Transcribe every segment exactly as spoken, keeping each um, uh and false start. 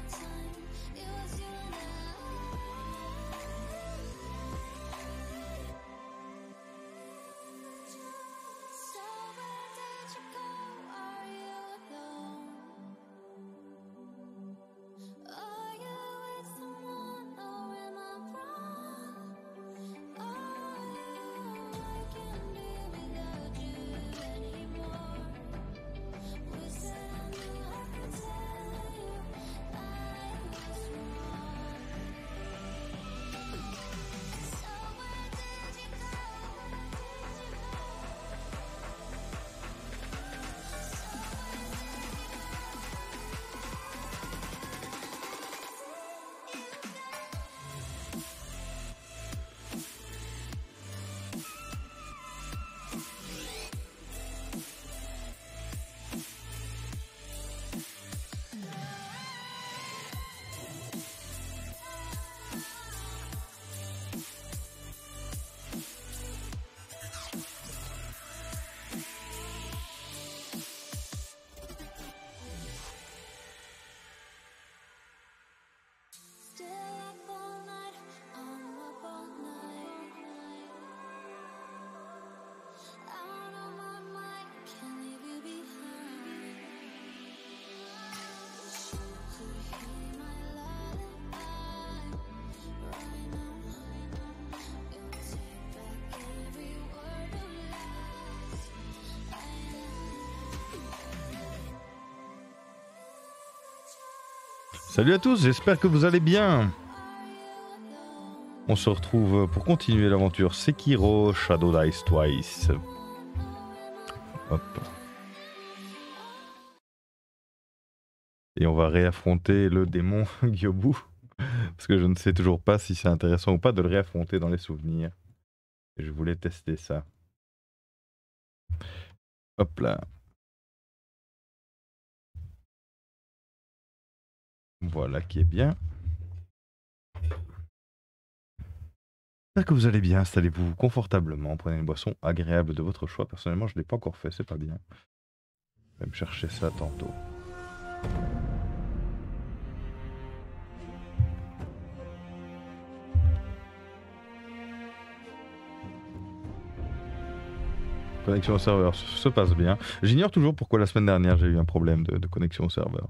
Salut à tous, j'espère que vous allez bien. On se retrouve pour continuer l'aventure Sekiro Shadow Dice Twice. Hop. Et on va réaffronter le démon Gyobu. Parce que je ne sais toujours pas si c'est intéressant ou pas de le réaffronter dans les souvenirs. Et je voulais tester ça. Hop là. Voilà qui est bien. J'espère que vous allez bien, installez-vous confortablement, prenez une boisson agréable de votre choix. Personnellement, je ne l'ai pas encore fait, c'est pas bien. Je vais me chercher ça tantôt. Connexion au serveur se passe bien. J'ignore toujours pourquoi la semaine dernière j'ai eu un problème de, de connexion au serveur.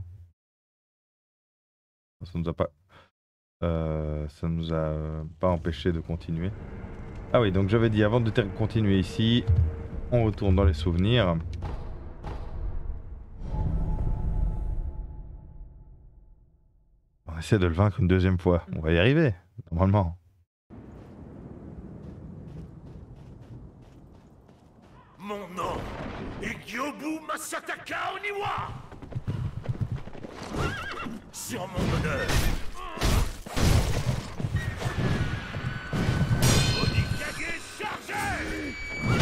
Ça nous a pas, euh, ça nous a pas empêché de continuer. Ah oui, donc j'avais dit avant de continuer ici, on retourne dans les souvenirs. On essaie de le vaincre une deuxième fois. On va y arriver, normalement. Mon nom est Gyobu Masataka Oniwa. Sur mon honneur. Onikage chargé.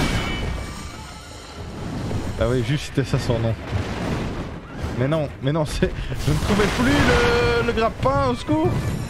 Ah oui, juste c'était ça son nom. Mais non, mais non, c'est... Je ne trouvais plus le, le grappin, au secours.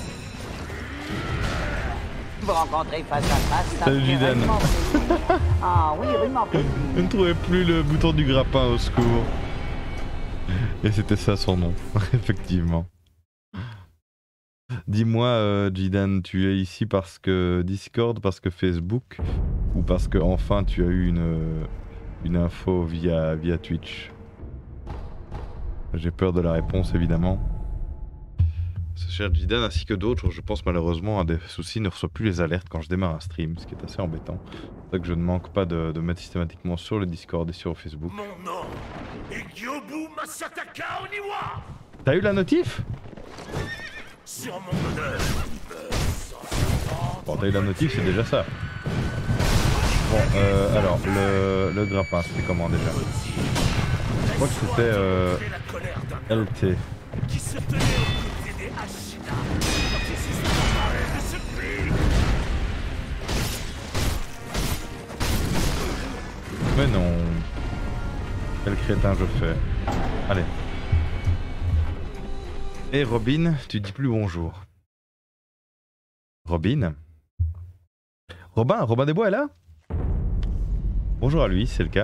Vous rencontrez face à face. Salut Jidan. Ah oui, rudement plaisir. Je ne trouvais plus le bouton du grappin, au secours. Et c'était ça son nom, effectivement. Dis-moi, euh, Jidan, tu es ici parce que Discord, parce que Facebook, ou parce que enfin tu as eu une, une info via, via Twitch? J'ai peur de la réponse, évidemment. Ce cher Jidan, ainsi que d'autres, je pense malheureusement à des soucis, ne reçoit plus les alertes quand je démarre un stream, ce qui est assez embêtant. C'est pour ça que je ne manque pas de, de mettre systématiquement sur le Discord et sur Facebook. Mon nom est Gyobu Masataka Oniwa. T'as eu la notif? Sur mon honneur. Bon, t'as eu la notif, c'est déjà ça. Bon, euh, alors, le, le grappin, c'était comment déjà? Je crois que c'était euh, L T. Qui se tenait aux côtés des Ashina. Qui se séparait de ce cri. Mais non. Quel crétin je fais. Allez. Et Robin, tu dis plus bonjour. Robin Robin, Robin des Bois est là? Bonjour à lui, c'est le cas.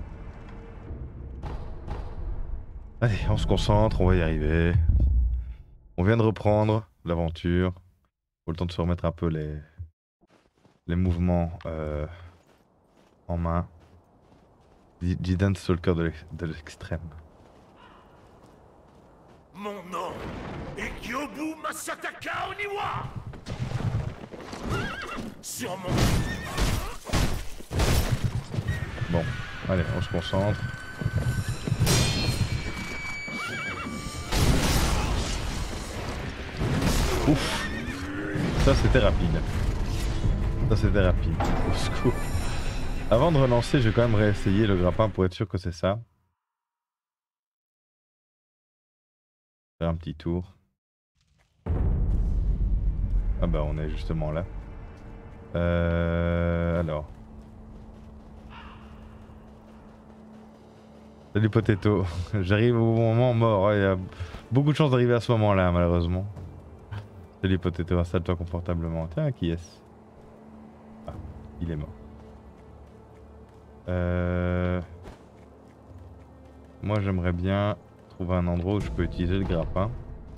Allez, on se concentre, on va y arriver. On vient de reprendre l'aventure. Faut le temps de se remettre un peu les, les mouvements euh, en main. Jidan sur le cœur de l'extrême. Mon nom est Gyobu Masataka Oniwa. Sur mon... Bon, allez, on se concentre. Ouf. Ça c'était rapide. Ça c'était rapide. Au secours. Avant de relancer, je vais quand même réessayer le grappin pour être sûr que c'est ça. Faire un petit tour. Ah bah on est justement là. Euh, alors. Salut Potato. J'arrive au moment mort. Il y a beaucoup de chance d'arriver à ce moment-là malheureusement. Salut Potato, installe-toi confortablement. Tiens, qui est-ce? Ah, il est mort. Euh... Moi j'aimerais bien trouver un endroit où je peux utiliser le grappin.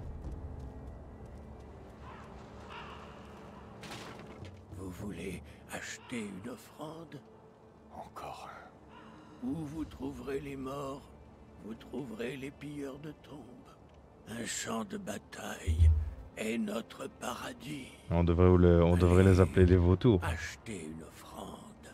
Vous voulez acheter une offrande? Encore un. Où vous trouverez les morts, vous trouverez les pilleurs de tombes. Un champ de bataille est notre paradis. On devrait, le, on devrait les appeler les vautours. Acheter une offrande.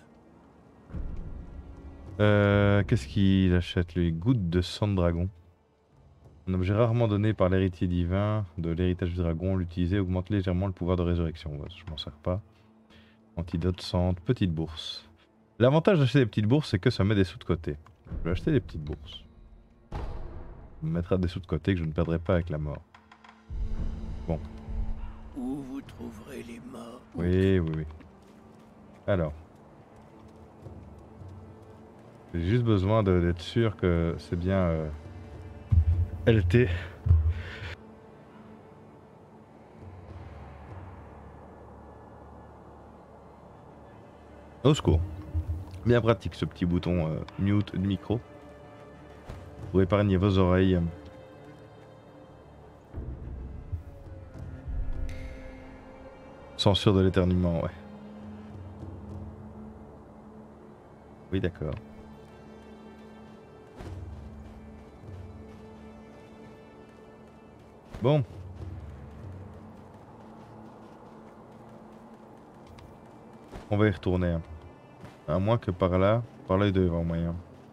Euh, Qu'est-ce qu'il achète lui? Goutte de sang de dragon. Un objet rarement donné par l'héritier divin de l'héritage du dragon. L'utiliser augmente légèrement le pouvoir de résurrection. Ouais, je m'en sers pas. Antidote, centre, petite bourse. L'avantage d'acheter des petites bourses, c'est que ça met des sous de côté. Je vais acheter des petites bourses. Ça me mettra des sous de côté que je ne perdrai pas avec la mort. Bon. Où vous trouverez les morts. Oui, oui, oui. Alors. J'ai juste besoin d'être sûr que c'est bien euh, L T. Au secours. Bien pratique ce petit bouton euh, mute de micro. Pour épargner vos oreilles. Censure de l'éternuement, ouais. Oui, d'accord. Bon. On va y retourner. Hein. À moins que par là, par là il doit y avoir moyen.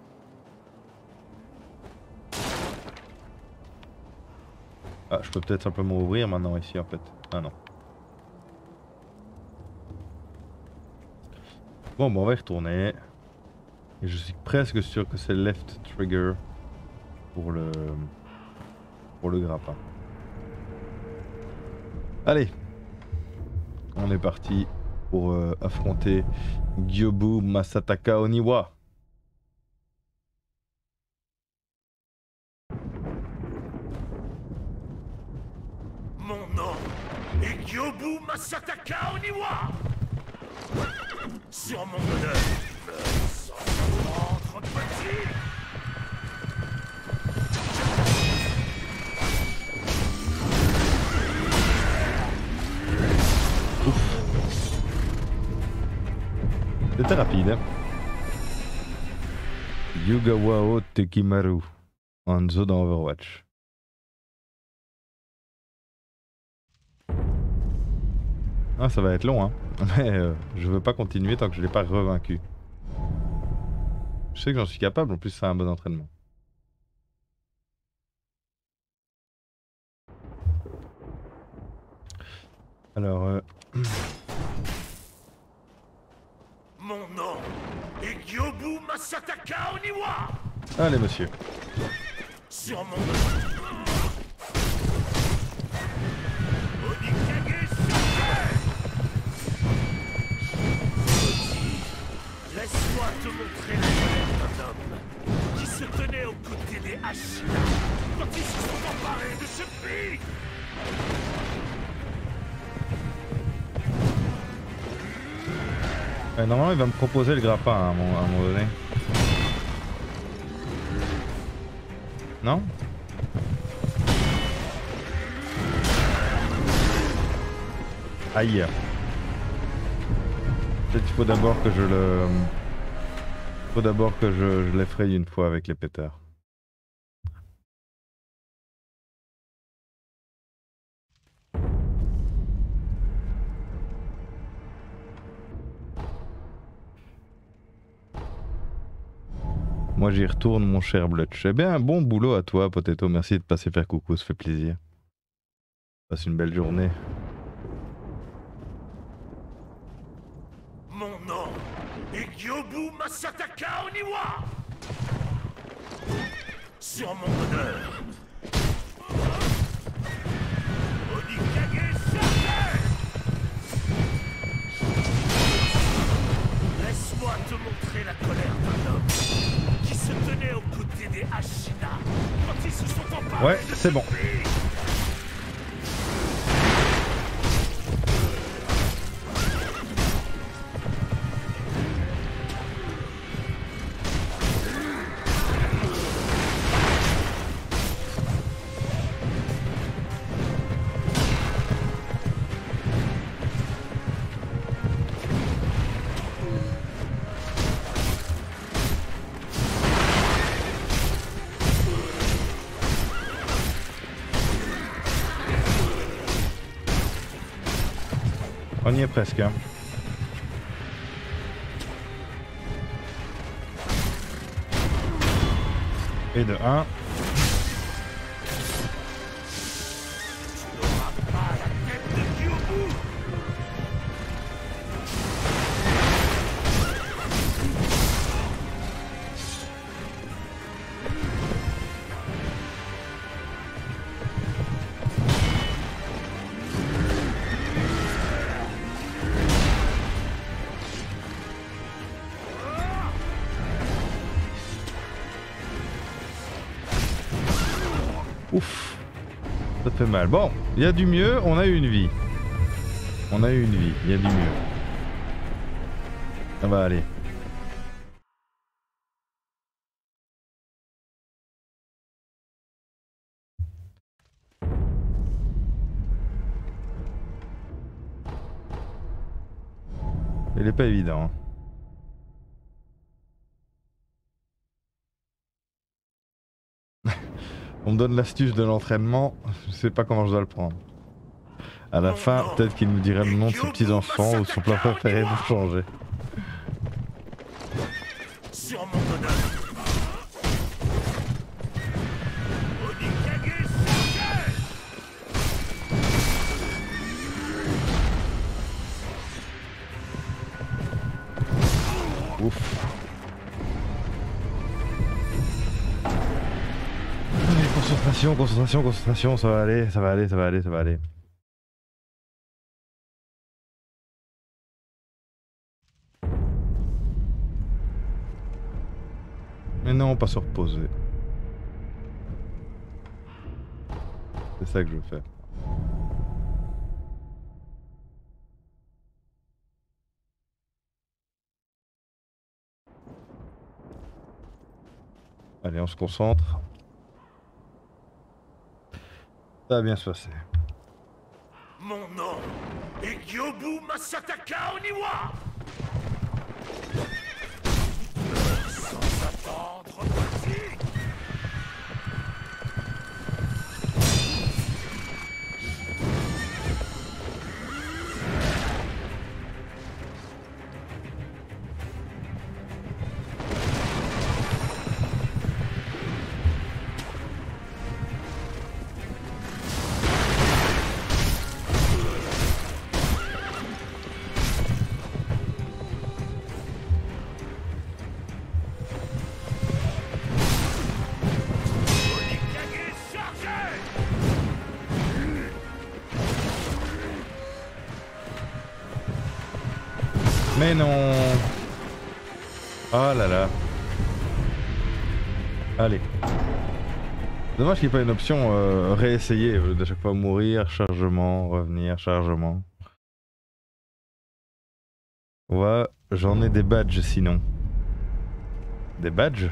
Ah, je peux peut-être simplement ouvrir maintenant ici en fait. Ah non. Bon, bon, on va y retourner. Et je suis presque sûr que c'est left trigger pour le pour le grappin. Allez, on est parti pour euh, affronter Gyobu Masataka Oniwa. Mon nom est Gyobu Masataka Oniwa. Sur mon honneur, sans ventre petit. C'était rapide. Hein. Yugawao Tekimaru. Hanzo dans Overwatch. Ah, ça va être long, hein. Mais euh, je veux pas continuer tant que je l'ai pas revaincu. Je sais que j'en suis capable, en plus c'est un bon entraînement. Alors... Euh... Mon nom est Gyobu Masataka Oniwa. Allez, monsieur. Sur mon nom. Onikage Sensei. Laisse-moi te montrer la colère d'un homme qui se tenait aux côtés des Ashina quand ils se sont emparés de ce pays. Euh, normalement, il va me proposer le grappin à un moment, à un moment donné. Non? Aïe. Peut-être qu'il faut d'abord que je le... Il faut d'abord que je, je l'effraie une fois avec les pétards. Moi j'y retourne mon cher Blutch. Eh bien, bon boulot à toi Potato, merci de passer faire coucou, ça fait plaisir. Passe une belle journée. Mon nom est Gyobu Masataka Oniwa. Sur mon honneur. Onikage Shaken. Laisse-moi te montrer la colère d'un homme qui se tenait aux côtés des Ashina quand ils se sont emparés. Ouais, c'est bon. On y est presque. Hein. Et de un. Ouf, ça fait mal. Bon, il y a du mieux, on a eu une vie. On a eu une vie, il y a du mieux. Ça va aller. Il est pas évident. On me donne l'astuce de l'entraînement, je sais pas comment je dois le prendre. À la fin, peut-être qu'il nous dirait le nom de ses petits-enfants ou son plat préféré pour changer. Sur mon honneur. Onikage Shaken. Ouf. Allez, concentration, concentration, concentration, ça va aller, ça va aller, ça va aller, ça va aller. Mais non, pas se reposer. C'est ça que je veux faire. Allez, on se concentre. Ça va bien se passer. Mon nom est Gyobu Masataka Oniwa. Sans attendre, vas-y. Mais non. Oh là là. Allez. Dommage qu'il n'y ait pas une option euh, réessayer, au lieu de chaque fois mourir, chargement, revenir, chargement. Ouais, j'en ai des badges sinon. Des badges?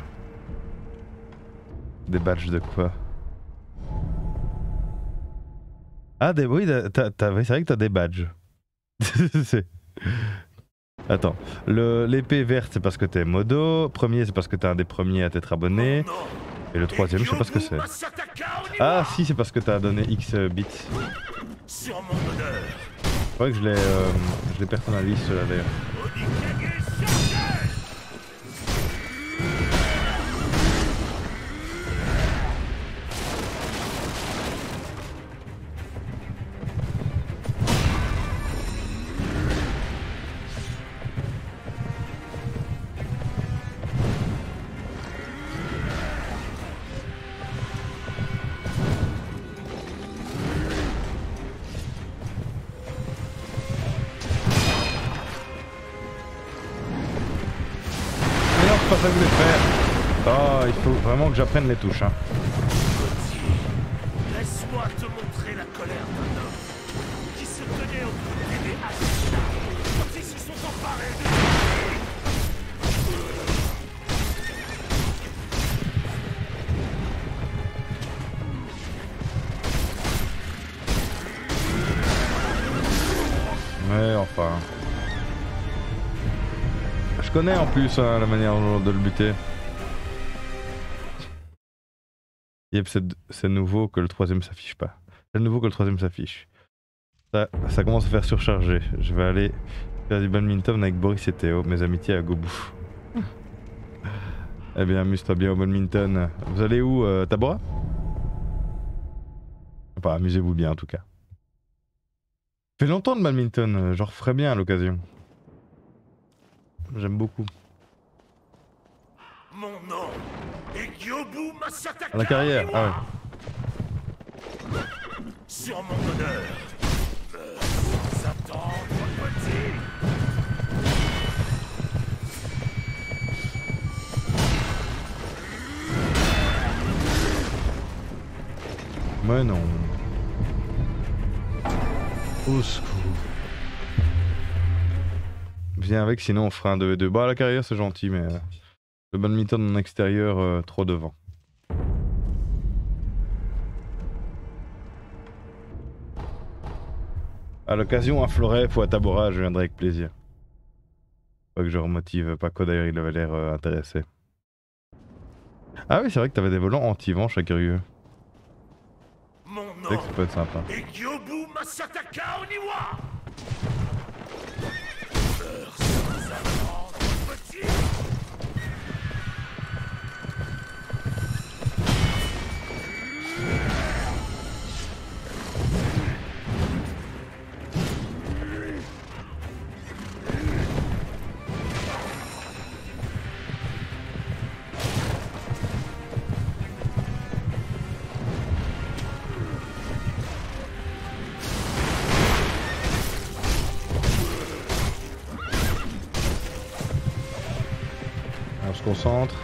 Des badges de quoi? Ah, des... oui, c'est vrai que t'as des badges. C'est- Attends, le- l'épée verte c'est parce que t'es modo, premier c'est parce que t'es un des premiers à t'être abonné, et le troisième je sais pas ce que c'est. Ah si, c'est parce que t'as donné X bits. Sur mon honneur. C'est vrai que je les euh, je les personnalise ceux-là d'ailleurs. Mais non, c'est pas ça que je voulais faire. Oh, il faut vraiment que j'apprenne les touches. Hein. Laisse-moi te montrer la colère d'un homme qui se tenait aux côtés des Ashina quand ils se sont emparés de Ouais, enfin. Je connais en plus hein, la manière de le buter. Yep, c'est nouveau que le troisième s'affiche pas. C'est nouveau que le troisième s'affiche. Ça, ça commence à faire surcharger. Je vais aller faire du badminton avec Boris et Théo, mes amitiés à Gobou. Eh bien, amuse-toi bien au badminton. Vous allez où, euh, Tabora? Enfin, amusez-vous bien en tout cas. Ça fait longtemps de badminton, j'en referai bien à l'occasion. J'aime beaucoup. mon nom est Gyobu Masataka. À la carrière, ah ouais. Sur mon honneur. Meurs sans attendre, petit. Mais non. Au secours. Viens avec, sinon on fera un deux v deux. Bah, à la carrière, c'est gentil, mais euh, le badminton en extérieur, euh, trop devant. À l'occasion, à Floref ou à Tabora, je viendrai avec plaisir. Pas que je remotive Paco, d'ailleurs, il avait l'air euh, intéressé. Ah oui, c'est vrai que t'avais des volants anti-vent, je suis curieux. Mon C'est vrai nom que ça peut être sympa. est Gyobu Masataka Oniwa. Meurs sans attendre, petit. On se concentre.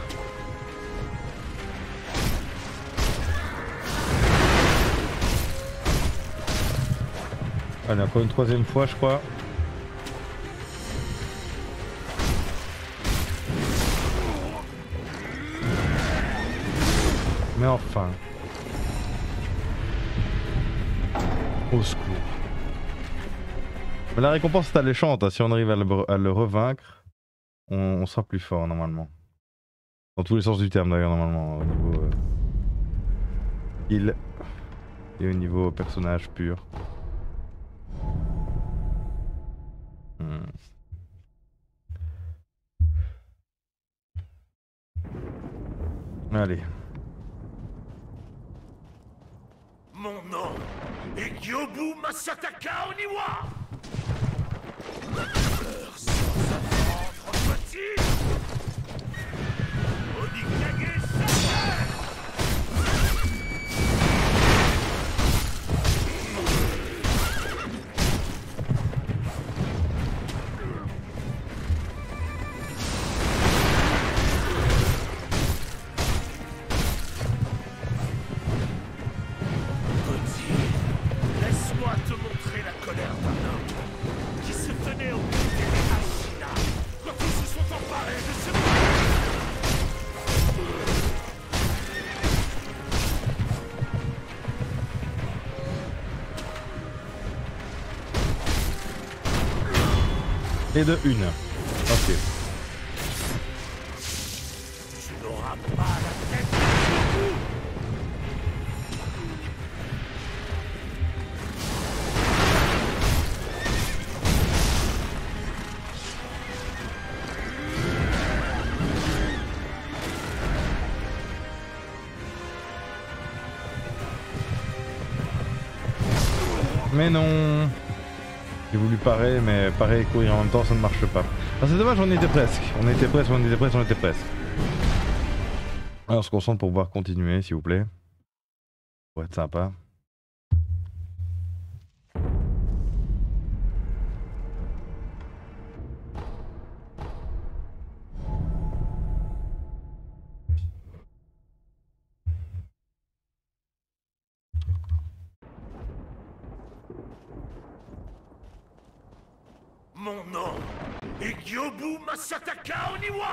Allez, encore une troisième fois, je crois. Mais enfin. Au secours. Mais la récompense est alléchante, hein. Si on arrive à le, à le revaincre, on, on sera plus fort normalement. Dans tous les sens du terme d'ailleurs, normalement, au niveau euh, heal et au niveau personnage pur. Hmm. Allez. Mon nom est Gyobu Masataka Oniwa. Meurs sans attendre, petit. Onikage Sakai. Laisse-moi te montrer la colère d'un homme qui se tenait au côté des Ashina quand ils se sont emparés de ce Et de une. Ok. Tu n'auras pas la tête debout. Mais non. J'ai voulu parer, mais parer et courir en même temps, ça ne marche pas. Ah, c'est dommage, on était presque. On était presque, on était presque, on était presque. Alors, on se concentre pour pouvoir continuer, s'il vous plaît. Pour être sympa. Mon nom est Gyobu Masataka Oniwa.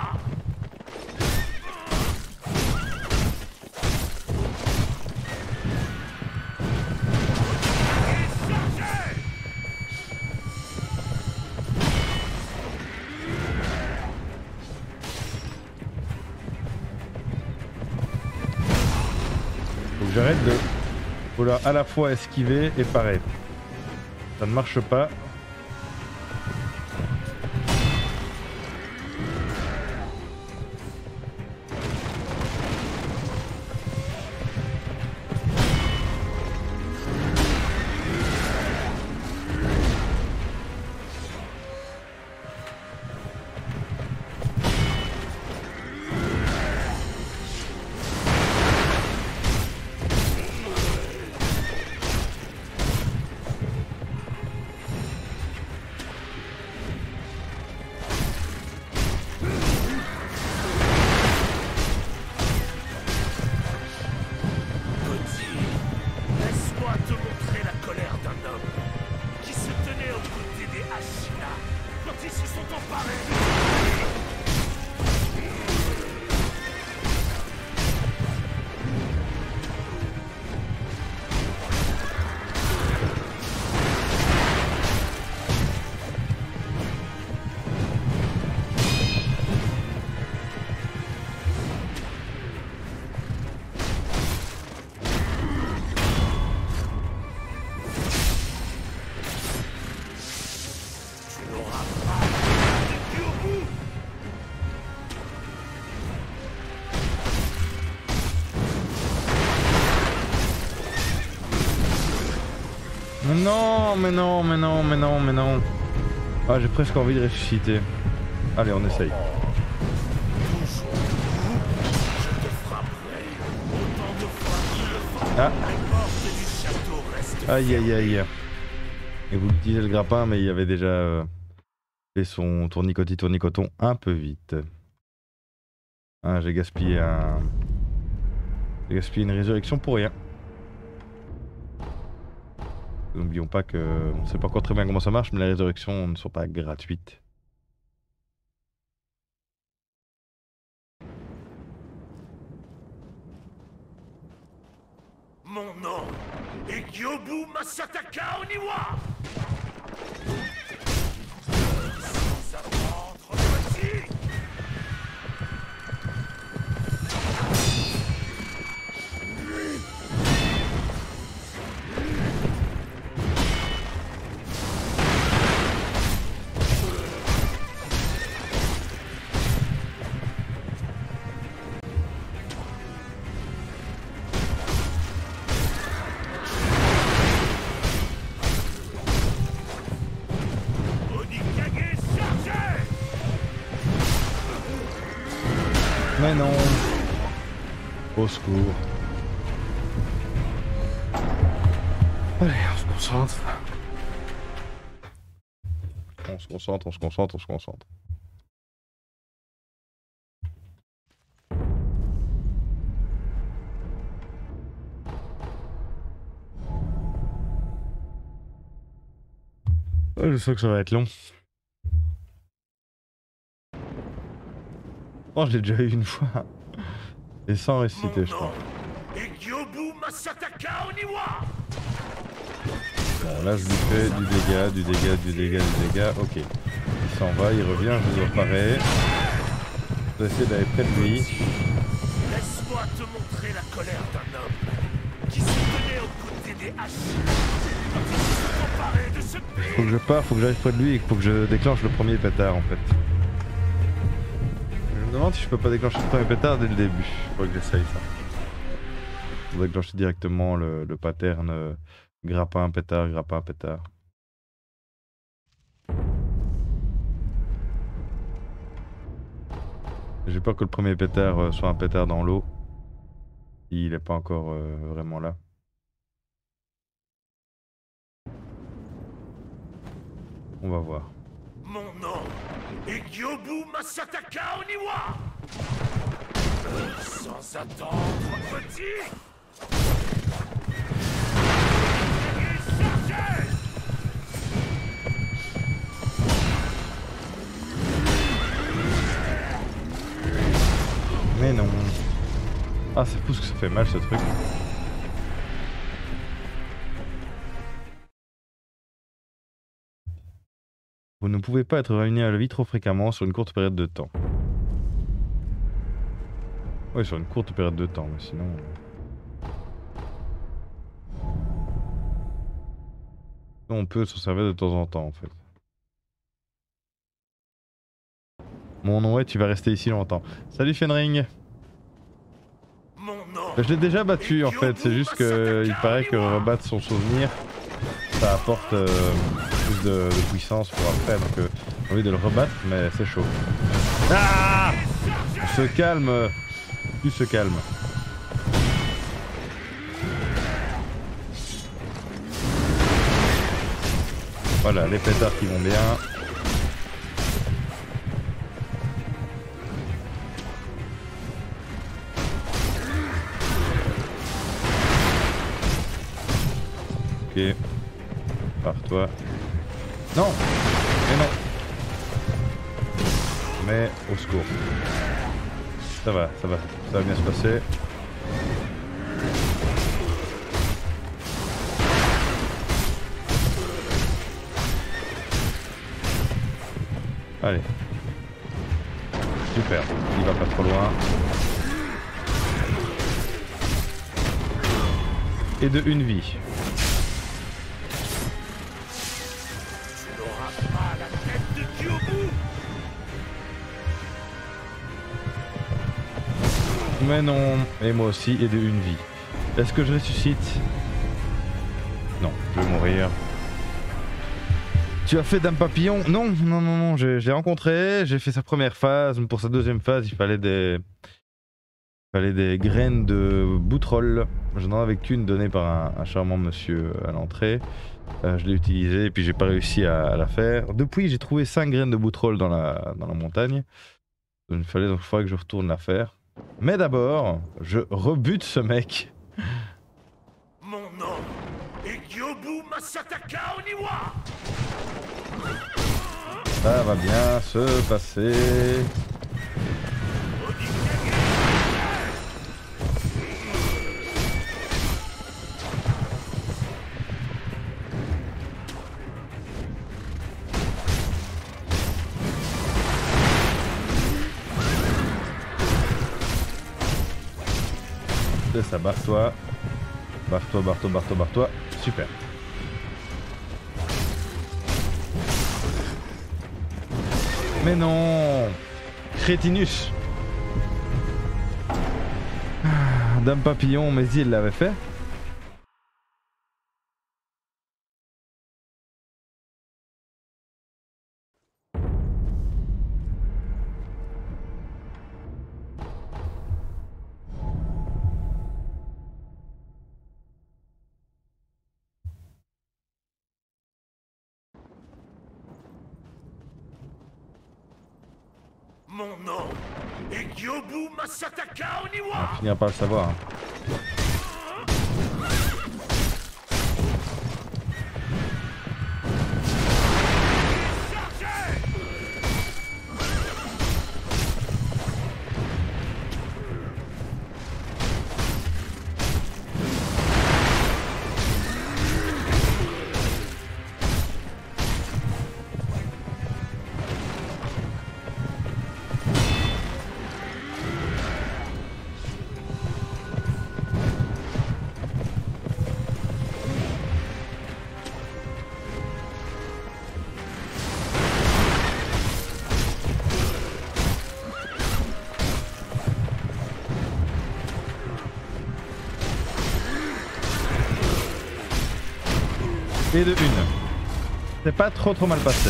Faut que j'arrête de vouloir à la fois esquiver et parer. Ça ne marche pas. Non, mais non, mais non, mais non, mais non. Ah, j'ai presque envie de ressusciter. Allez, on essaye. Ah. Aïe, aïe, aïe. Et vous utilisez le grappin, mais il avait déjà euh, fait son tournicotis tournicoton un peu vite. Ah, j'ai gaspillé un... J'ai gaspillé une résurrection pour rien. N'oublions pas que on ne sait pas encore très bien comment ça marche, mais les résurrections ne sont pas gratuites. Mon nom est Gyobu Masataka Oniwa. Sans apprendre petit. Mais non. Au secours. Allez, on se concentre. On se concentre, on se concentre, on se concentre. Ouais, je sais que ça va être long. Oh, je l'ai déjà eu une fois. Et sans réciter, je crois. Et Gyobu Masataka Oniwa. Bon, là je lui fais du dégât, du dégât, du dégât, du dégât. Ok. Il s'en va, il revient, je le reparais. Je vais essayer d'aller près de lui. Laisse-moi te montrer la colère d'un homme qui se tenait aux côtés des haches. Qui s'est emparé de ce pays. Faut que je parte, faut que j'arrive près de lui et faut que je déclenche le premier pétard en fait. Je me demande si je peux pas déclencher le premier pétard dès le début. Faudrait que j'essaye ça. Faut déclencher directement le, le pattern euh, grappin, pétard, grappin, pétard. J'ai peur que le premier pétard euh, soit un pétard dans l'eau. Il est pas encore euh, vraiment là. On va voir. Mon nom est Gyobu Masataka Oniwa. Sans attendre, petit. Chargez! Mais non. Ah, c'est fou ce que ça fait mal ce truc. Vous ne pouvez pas être réunis à la vie trop fréquemment sur une courte période de temps. Oui, sur une courte période de temps, mais sinon... On peut s'en servir de temps en temps, en fait. Mon nom est, tu vas rester ici longtemps. Salut Fenring. Je l'ai déjà battu, en fait. C'est juste qu'il paraît que rebattre son souvenir, ça apporte euh, plus de, de puissance pour après. Donc euh, j'ai envie de le rebattre, mais c'est chaud. Ah! On se calme. Tu se calme. Voilà, les pétards qui vont bien. Ok. Pars-toi. Non! Mais non! Mais au secours. Ça va, ça va, ça va bien se passer. Allez. Super, il va pas trop loin. Et de une vie. Mais non, et moi aussi, et de une vie. Est-ce que je ressuscite? Non, je vais mourir. Tu as fait Dame Papillon? Non, non, non, non, je l'ai rencontré, j'ai fait sa première phase. Pour sa deuxième phase, il fallait des... Il fallait des graines de boutroll. Je n'en avais qu'une donnée par un, un charmant monsieur à l'entrée. Euh, je l'ai utilisée et puis j'ai pas réussi à, à la faire. Depuis, j'ai trouvé cinq graines de boutroll dans la, dans la montagne. Donc, il fallait donc il faudrait que je retourne la faire. Mais d'abord, je rebute ce mec. Mon nom est Gyobu Masataka Oniwa. Ça va bien se passer. C'est ça, barre-toi. Barre-toi, barre-toi, barre-toi, barre-toi. Super. Mais non! Crétinus! Ah, Dame Papillon, mais il l'avait fait. Mon nom est Gyobu Masataka Oniwa. On va finir par le savoir. Hein. Et de une. C'est pas trop trop mal passé.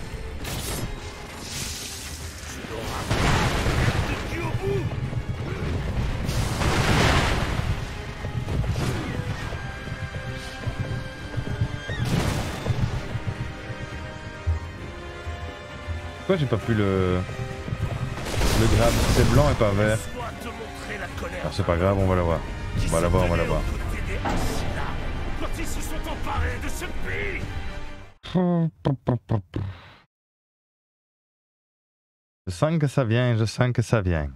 Pourquoi j'ai pas pu le... le grab? C'est blanc et pas vert. Alors c'est pas grave, on va la voir. On va la voir, on va la voir. Je sens que ça vient, je sens que ça vient.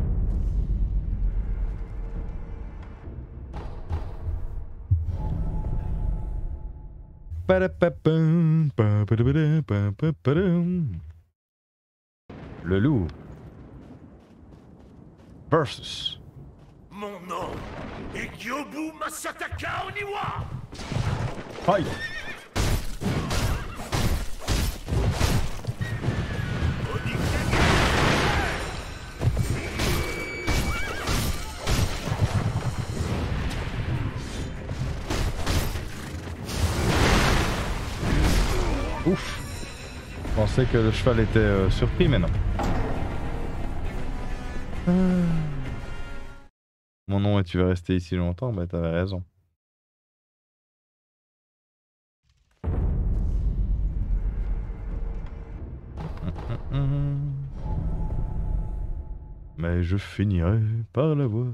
Le loup versus Mon nom est Gyobu Masataka Oniwa. Aïe. Ouf. Je pensais que le cheval était euh, surpris, mais non. Euh... Mon nom et tu vas rester ici longtemps, bah t'avais raison. Mais je finirai par l'avoir.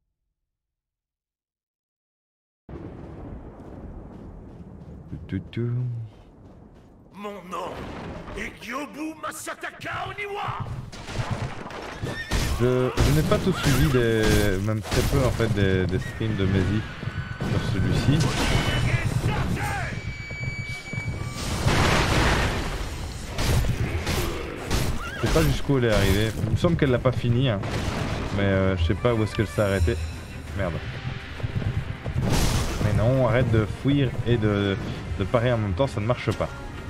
Mon nom est Gyobu Masataka Oniwa. Je, je n'ai pas tout suivi, des, même très peu en fait, des, des streams de Mehdi sur celui-ci. Je sais pas jusqu'où elle est arrivée. Il me semble qu'elle l'a pas fini, hein. Mais euh, je sais pas où est-ce qu'elle s'est arrêtée. Merde. Mais non, arrête de fuir et de, de parer en même temps, ça ne marche pas.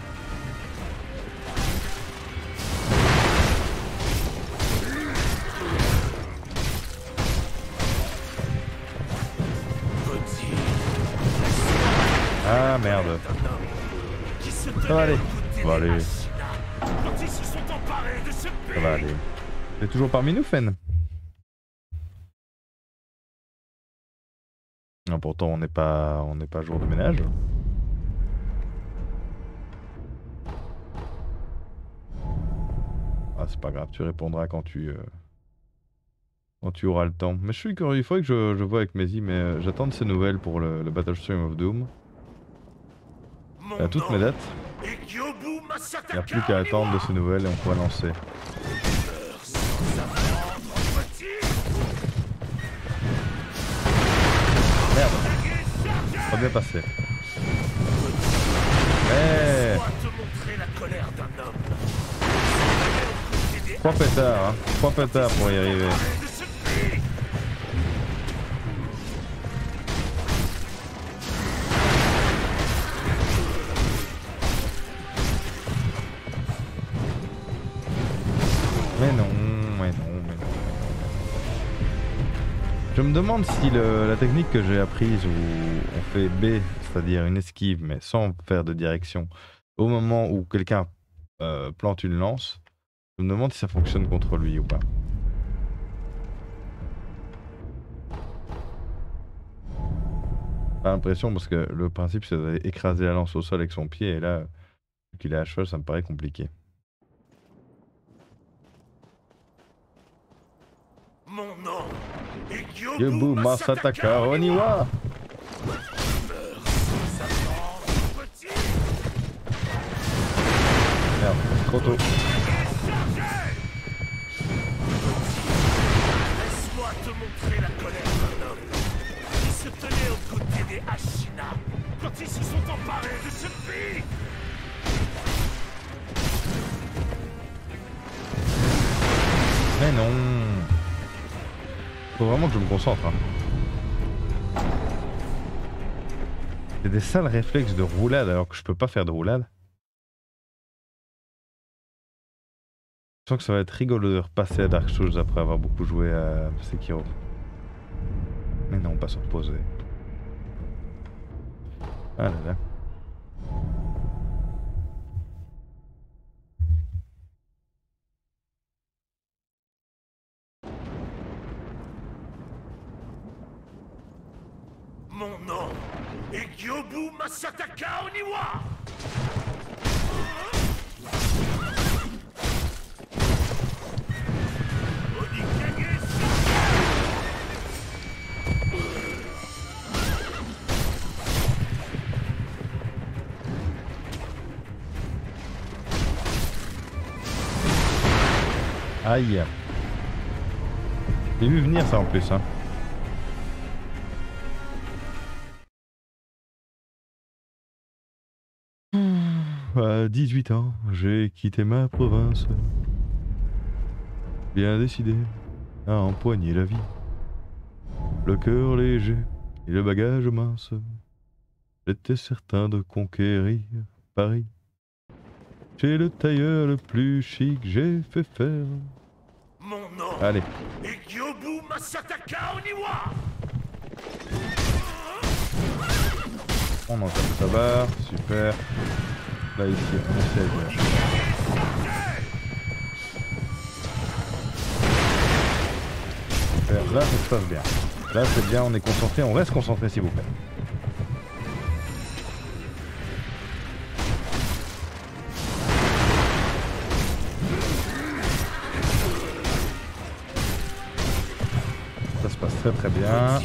Ah merde. Ça va aller. Ça va aller. Ça va aller. T'es toujours parmi nous, Fen? Ah, pourtant on n'est pas on n'est pas jour de ménage. Ah c'est pas grave, tu répondras quand tu euh, quand tu auras le temps. Mais je suis curieux, il faudrait que je, je vois avec Mehdi, mais euh, j'attends de ses nouvelles pour le, le Battlestream of Doom. À toutes mes dates. Il n'y a plus qu'à attendre de ces nouvelles et on pourra lancer. Merde. Ça va bien passer. Mais... Trois pétards, hein. Trois pétards pour y arriver. Mais non, mais non, mais non. Je me demande si le, la technique que j'ai apprise où on fait B, c'est-à-dire une esquive mais sans faire de direction, au moment où quelqu'un euh, plante une lance, je me demande si ça fonctionne contre lui ou pas. Pas l'impression parce que le principe c'est d'écraser la lance au sol avec son pied et là, vu qu'il est à cheval, ça me paraît compliqué. Mon nom est Gyobu Masataka Oniwa. Merde, trop tôt. Laisse-moi te montrer la colère d'un homme qui se tenait aux côtés des Ashina quand ils se sont emparés de ce pays. Mais non. Faut vraiment que je me concentre. Hein. C'est des sales réflexes de roulade alors que je peux pas faire de roulade. Je sens que ça va être rigolo de repasser à Dark Souls après avoir beaucoup joué à Sekiro. Mais non, pas se reposer. Ah là là. Masataka Oniwa. Aïe. J'ai vu venir ça en plus hein. À dix-huit ans, j'ai quitté ma province. Bien décidé à empoigner la vie. Le cœur léger et le bagage mince. J'étais certain de conquérir Paris. Chez le tailleur le plus chic, j'ai fait faire. Mon nom Allez. est Gyobu Masataka Oniwa. On entame sa barre, super. Là ici, on essaie de... Super. Là, ça se passe bien. Là, c'est bien, on est concentré, on reste concentré s'il vous plaît. Ça se passe très très bien.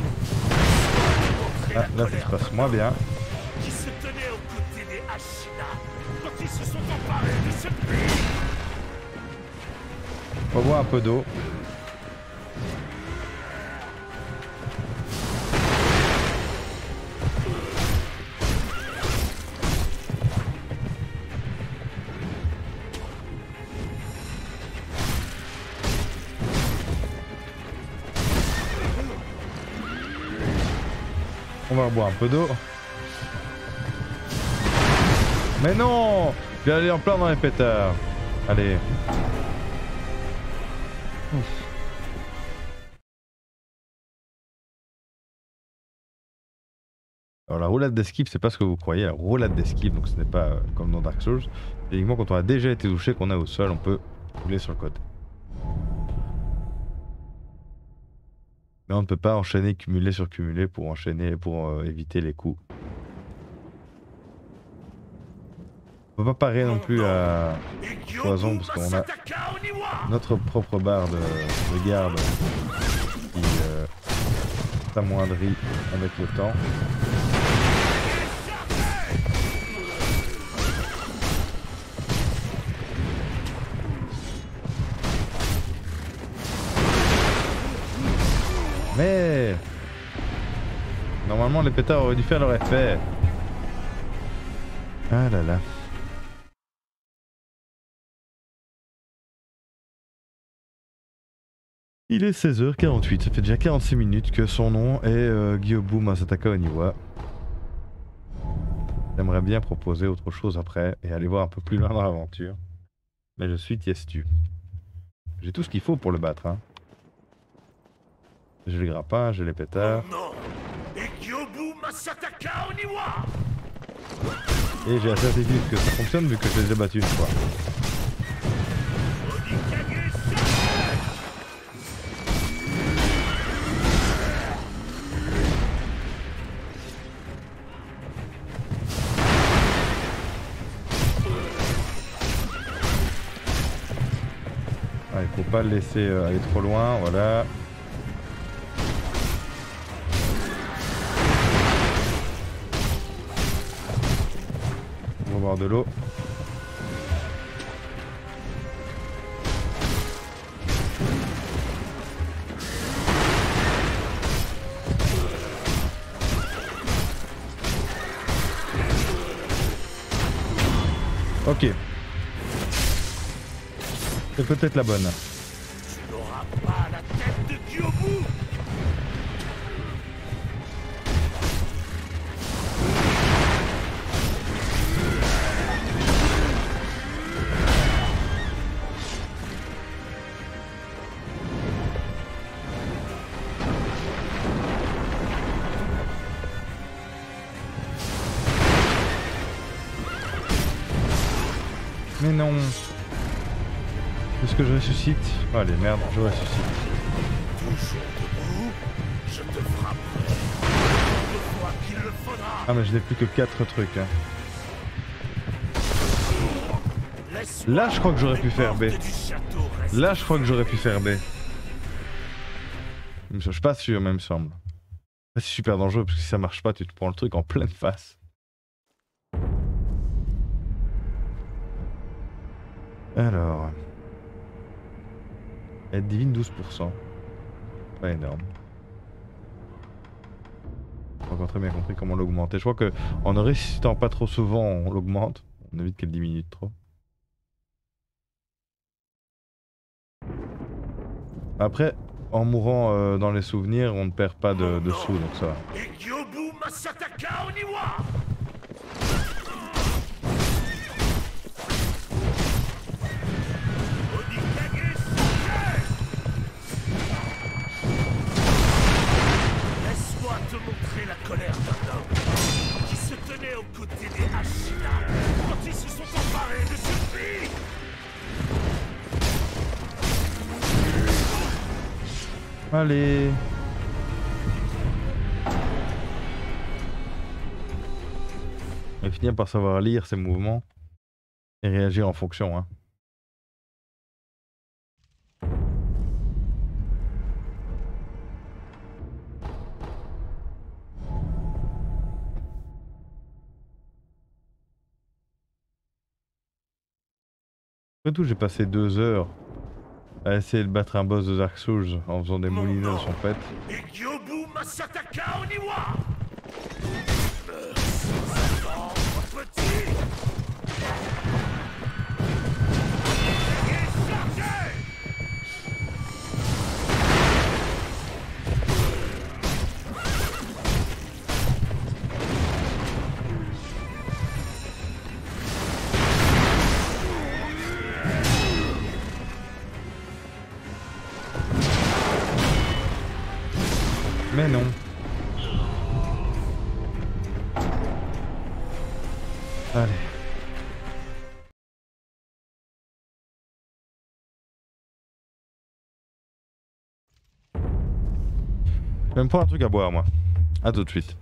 Ah, là, ça se passe moins bien. Qui se tenait aux côtés des Ashina quand ils se sont emparés de ce pays. On va boire un peu d'eau. On va boire un peu d'eau. Mais non! Je vais aller en plein dans les pétards. Allez. Ouf. Alors la roulade d'esquive, c'est pas ce que vous croyez, la roulade d'esquive, donc ce n'est pas euh, comme dans Dark Souls. C'est uniquement quand on a déjà été touché, qu'on est au sol, on peut rouler sur le côté. Mais on ne peut pas enchaîner cumuler sur cumuler pour enchaîner pour euh, éviter les coups. On peut pas parer non plus à Poison parce qu'on a notre propre barre de, de garde qui euh, s'amoindrit avec le temps. Mais normalement les pétards auraient dû faire leur effet. Ah là là. Il est seize heures quarante-huit, ça fait déjà quarante-six minutes que son nom est euh, Gyobu Masataka Oniwa. J'aimerais bien proposer autre chose après et aller voir un peu plus loin dans l'aventure. Mais je suis tiestu. J'ai tout ce qu'il faut pour le battre. Hein. J'ai les grappins, j'ai les pétards. Et j'ai la certitude que ça fonctionne vu que je les ai battus une fois. Ah, il faut pas le laisser euh, aller trop loin, voilà. On va boire de l'eau. Ok. C'est peut-être la bonne. Tu n'auras pas la tête de Gyobu. Mais non. Est-ce que je ressuscite? Oh, allez, merde, je ressuscite. Toujours debout, je te frapperai. Une fois qu'il le faudra. Ah mais je n'ai plus que quatre trucs. Hein. Là je crois que j'aurais pu faire B. Là je crois que j'aurais pu faire B. Je suis pas sûr même semble. C'est super dangereux parce que si ça marche pas tu te prends le truc en pleine face. Alors... Aide divine douze pour cent. Pas énorme. J'ai encore très bien compris comment l'augmenter. Je crois que en ne ressuscitant pas trop souvent on l'augmente. On évite qu'elle diminue trop. Après, en mourant euh, dans les souvenirs, on ne perd pas de, de sous, donc ça va. Laisse-moi te montrer la colère d'un homme qui se tenait aux côtés des Ashina quand ils se sont emparés de ce pays. Allez. Et finir par savoir lire ses mouvements et réagir en fonction. Hein. Après tout, j'ai passé deux heures à essayer de battre un boss de Dark Souls en faisant des moulinets de son pet. Mais non. Allez. Je vais me prendre un truc à boire moi. A tout de suite.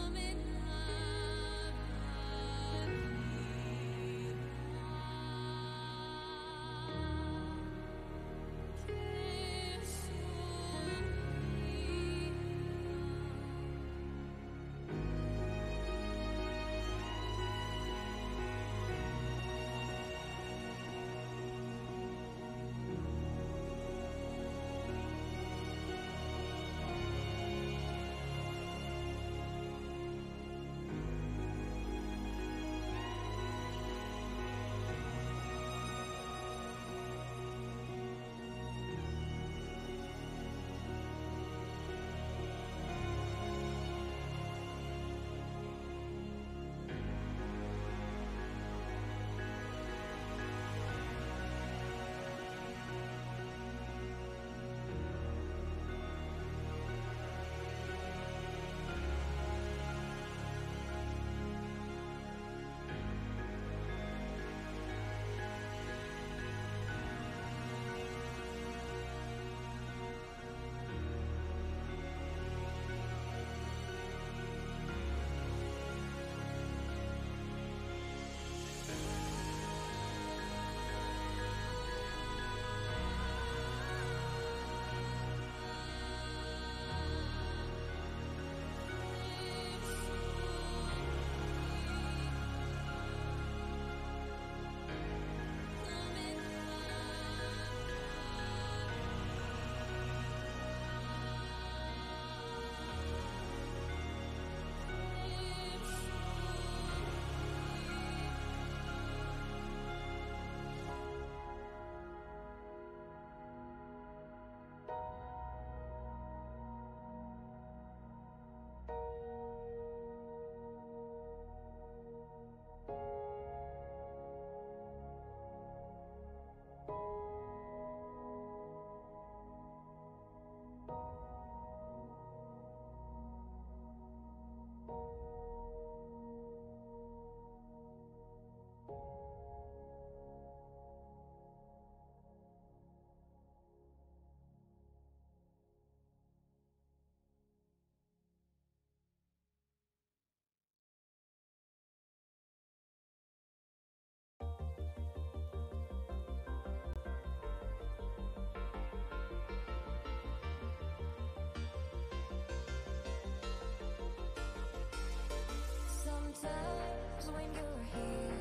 Sometimes when you're here,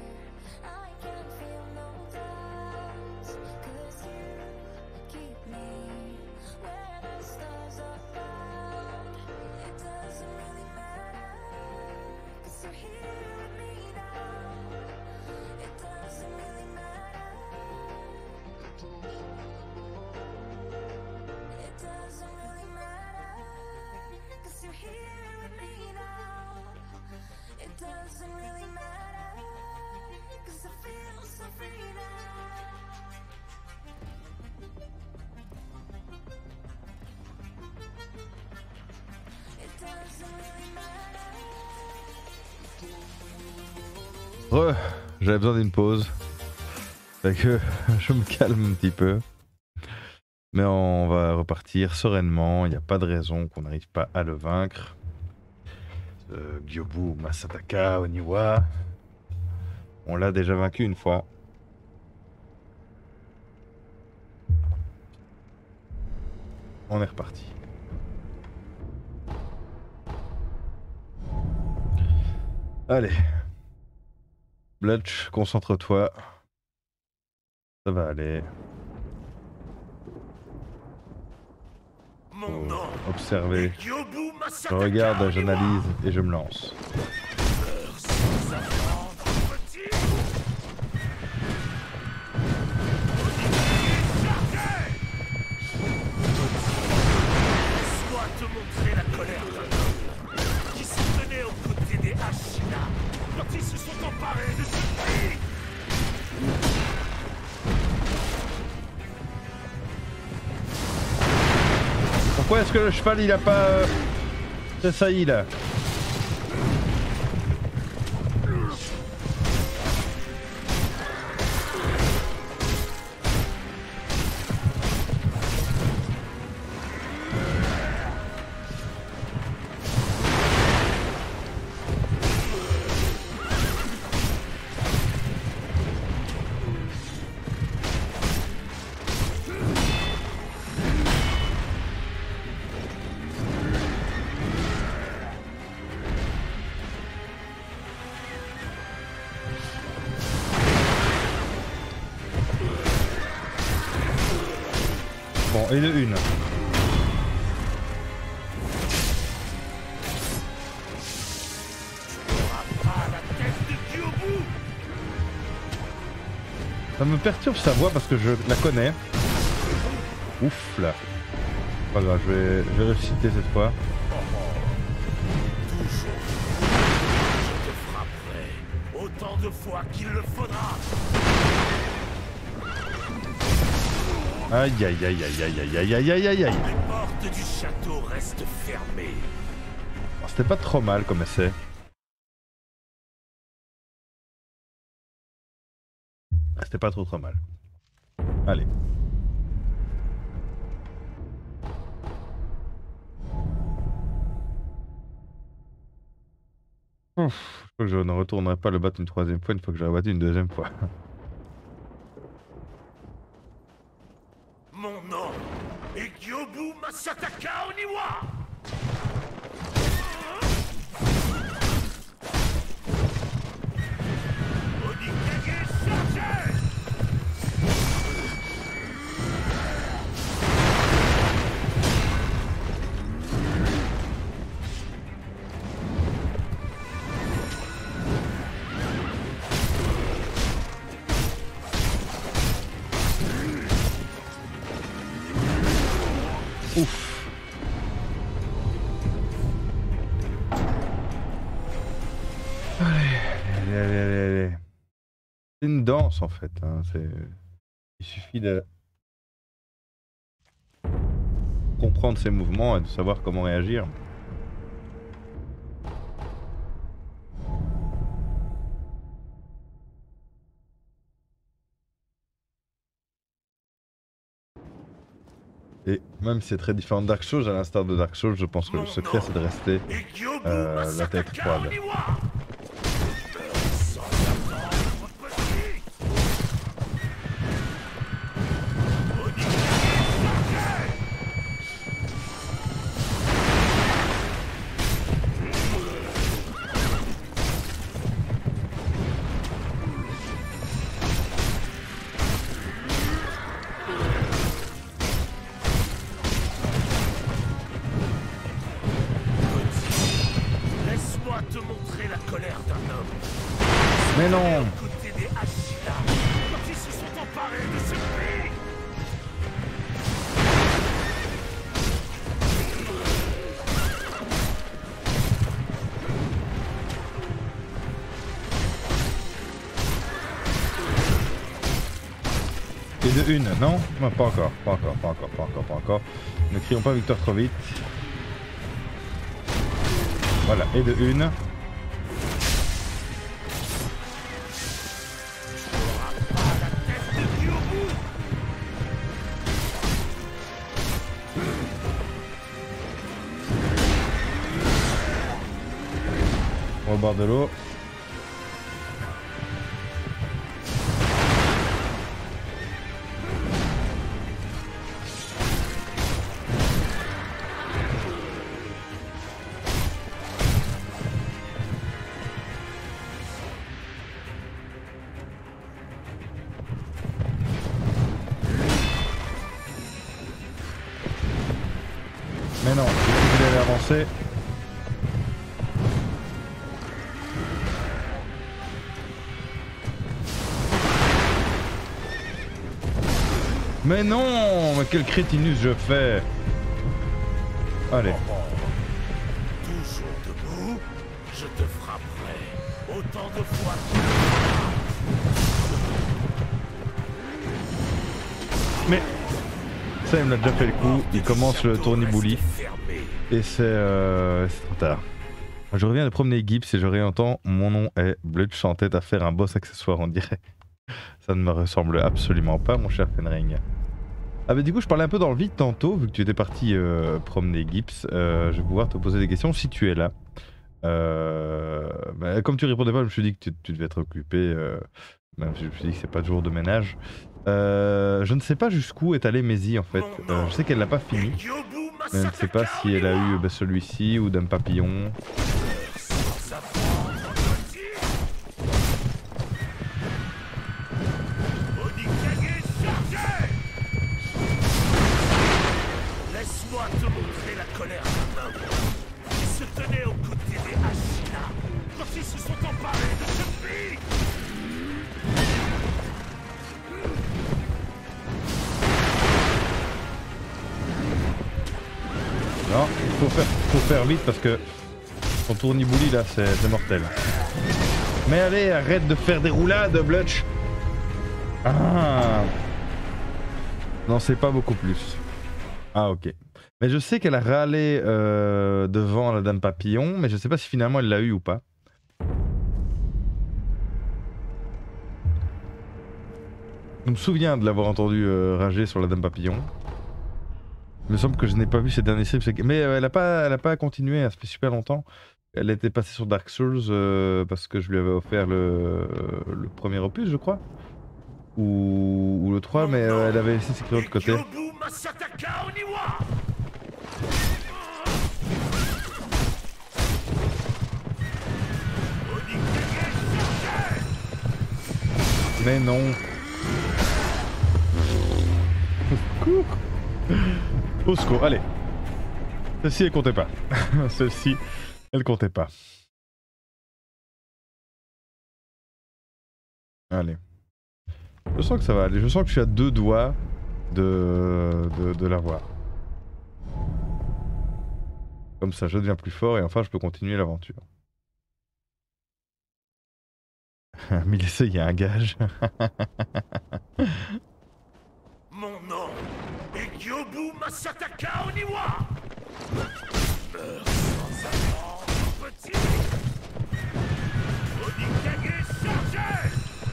I can feel no doubts, 'cause you keep me where the stars are found. It doesn't really matter, 'cause you're here with me now. It doesn't really matter. It doesn't really matter, 'cause you're here with me now. It doesn't really matter, 'cause I feel so free now. It doesn't really matter. Re, j'avais besoin d'une pause. Fait que je me calme un petit peu. Mais on va repartir sereinement, il n'y a pas de raison qu'on n'arrive pas à le vaincre. Euh, Gyobu Masataka Oniwa, on l'a déjà vaincu une fois. On est reparti. Allez. Blutch, concentre-toi. Ça va aller. Mon nom Observer. est Gyobu Je Masataka regarde, j'analyse Oniwa. et je me lance. Peur sans apprendre, petit. Chargez! Laisse-moi te montrer la colère d'un homme qui se tenait aux côtés des Ashina quand ils se sont emparés de ce pays. Pourquoi est-ce que le cheval il a pas euh, tressailli là? Bon, et de une. Ça me perturbe sa voix parce que je la connais. Ouf là. Pas grave, je vais, je vais réciter cette fois. Toujours. Je te frapperai autant de fois qu'il le faudra. Aïe aïe aïe aïe aïe aïe aïe aïe aïe aïe aïe. Les portes du château restent fermées. Bon, c'était pas trop mal comme essai. C'était pas trop trop mal. Allez. Ouf, je crois que je ne retournerai pas le battre une troisième fois une fois que j'aurai battu une deuxième fois. Mon nom est Gyobu Masataka Oniwa. Onikage chargé. Ouf. Allez, allez, allez, allez, allez. C'est une danse en fait. Hein. C'est... Il suffit de comprendre ses mouvements et de savoir comment réagir. Et même si c'est très différent de Dark Souls, à l'instar de Dark Souls, je pense que le secret c'est de rester euh, la tête froide. Laisse-moi te montrer la colère d'un homme. Mais non! Côté des Ashila, quand ils se sont emparés de ce pays. Et de une, non? Non, pas encore, pas encore, pas encore, pas encore, pas encore. Ne crions pas victoire trop vite. Voilà, et de une. Au bord de l'eau. Mais non, il suffit d'aller avancer. Mais non, mais quel crétinus je fais. Allez. Toujours debout, je te frapperai autant de fois Mais ça il me l'a déjà fait le coup, il commence le tournibouli et c'est euh, trop tard. Je reviens de promener Gibbs et je réentends mon nom est Blutch chantait à faire un boss accessoire en direct. Ça ne me ressemble absolument pas mon cher Fenring. Ah bah du coup je parlais un peu dans le vide tantôt, vu que tu étais parti euh, promener Gibbs, euh, je vais pouvoir te poser des questions si tu es là. Euh, bah, comme tu répondais pas, je me suis dit que tu, tu devais être occupé, euh, même si je me suis dit que c'est pas toujours de ménage. Euh, je ne sais pas jusqu'où est allée Maisie en fait, euh, je sais qu'elle l'a pas fini, mais je ne sais pas si elle a eu bah, celui-ci ou Dame Papillon. Laisse-moi te montrer la colère d'un homme qui se tenait aux côtés des Ashina quand ils se sont emparés de ce pays. Non, il faut faire, faut faire vite parce que son tournibouli là c'est mortel. Mais allez, arrête de faire des roulades, Blutch. Ah. Non, c'est pas beaucoup plus. Ah ok. Mais je sais qu'elle a râlé euh, devant la Dame Papillon, mais je sais pas si finalement elle l'a eu ou pas. Je me souviens de l'avoir entendu euh, rager sur la Dame Papillon. Il me semble que je n'ai pas vu ces derniers streams, mais euh, elle a pas, elle a pas continué, ça fait super longtemps. Elle était passée sur Dark Souls euh, parce que je lui avais offert le, le premier opus, je crois. Ou, ou le trois, mais euh, elle avait laissé ses clés de côté. Kyobu Masataka Oniwa. Mais non. Au secours. Au secours, allez. Celle-ci, elle comptait pas. Celle-ci, elle comptait pas. Allez. Je sens que ça va aller. Je sens que je suis à deux doigts de, de, de l'avoir. Comme ça, je deviens plus fort et enfin, je peux continuer l'aventure. Mille essais, il y a un gage. Mon nom est Kyobu Masataka Oniwa. Meurs sans attendre, petit. Onikage chargé.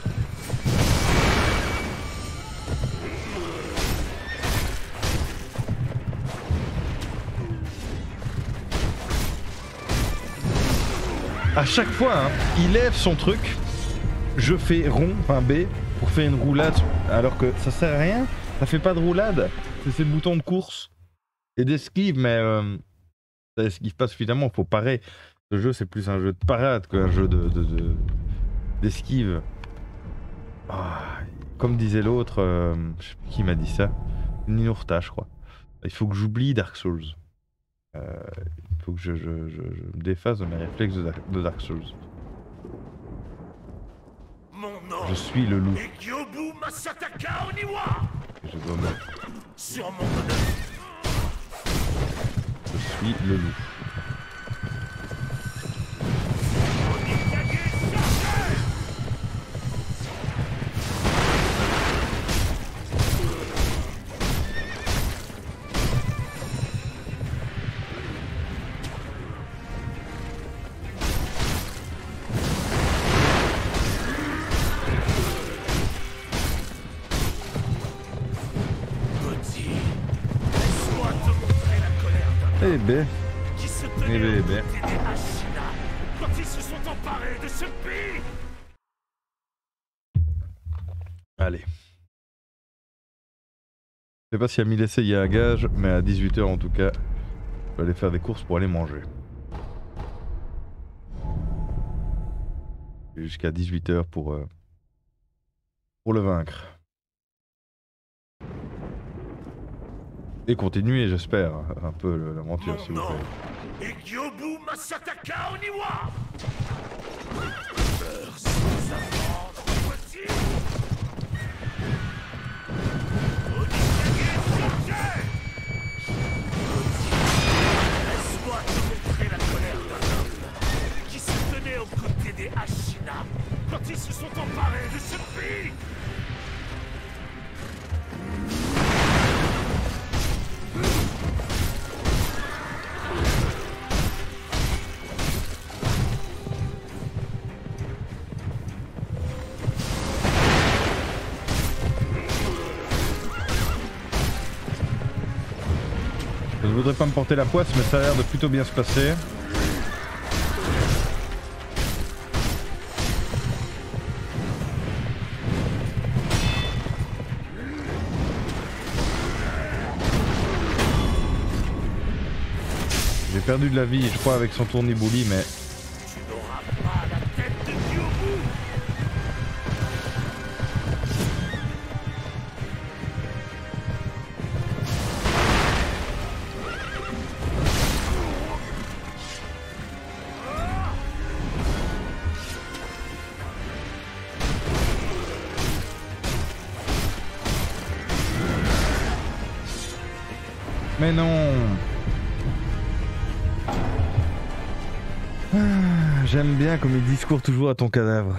À chaque fois, hein, il lève son truc, je fais rond, enfin B, pour faire une roulade, alors que ça sert à rien, ça fait pas de roulade, c'est ces boutons de course et d'esquive, mais euh, ça esquive pas suffisamment, faut parer. Ce jeu c'est plus un jeu de parade qu'un jeu de, de, de, d'esquive. Ah, comme disait l'autre, euh, je sais plus qui m'a dit ça, Ninurta je crois, il faut que j'oublie Dark Souls. Euh, il faut que je, je, je, je me défasse de mes réflexes de Dark, de Dark Souls. Mon nom Je suis le loup. est Kyobu Masataka Oniwa. Je dois me... Sur mon honneur. Je suis le loup. Onikage chargé. Petit, laisse-moi te montrer la colère d'un Eh ben, qui se eh tenait ben, eh aux ben. côtés des Ashina quand ils se sont emparés de ce pays. Allez. Je sais pas si à mille essais il y a un gage, mais à dix-huit heures en tout cas, je vais aller faire des courses pour aller manger. Jusqu'à dix-huit heures pour, euh, pour le vaincre. Et continuer, j'espère, un peu l'aventure si vous Mon nom voulez. est Kyobu Masataka Oniwa. Meurs sans attendre, petit. Onikage chargé. Laisse-moi te montrer la colère d'un homme qui se tenait aux côtés des Ashina quand ils se sont emparés de ce pays. Je ne voudrais pas me porter la poisse, mais ça a l'air de plutôt bien se passer. J'ai perdu de la vie, je crois, avec son tournibouli, mais... Tu n'auras pas la tête de Kyobu. Mais non. Ah, j'aime bien comme il discourt toujours à ton cadavre.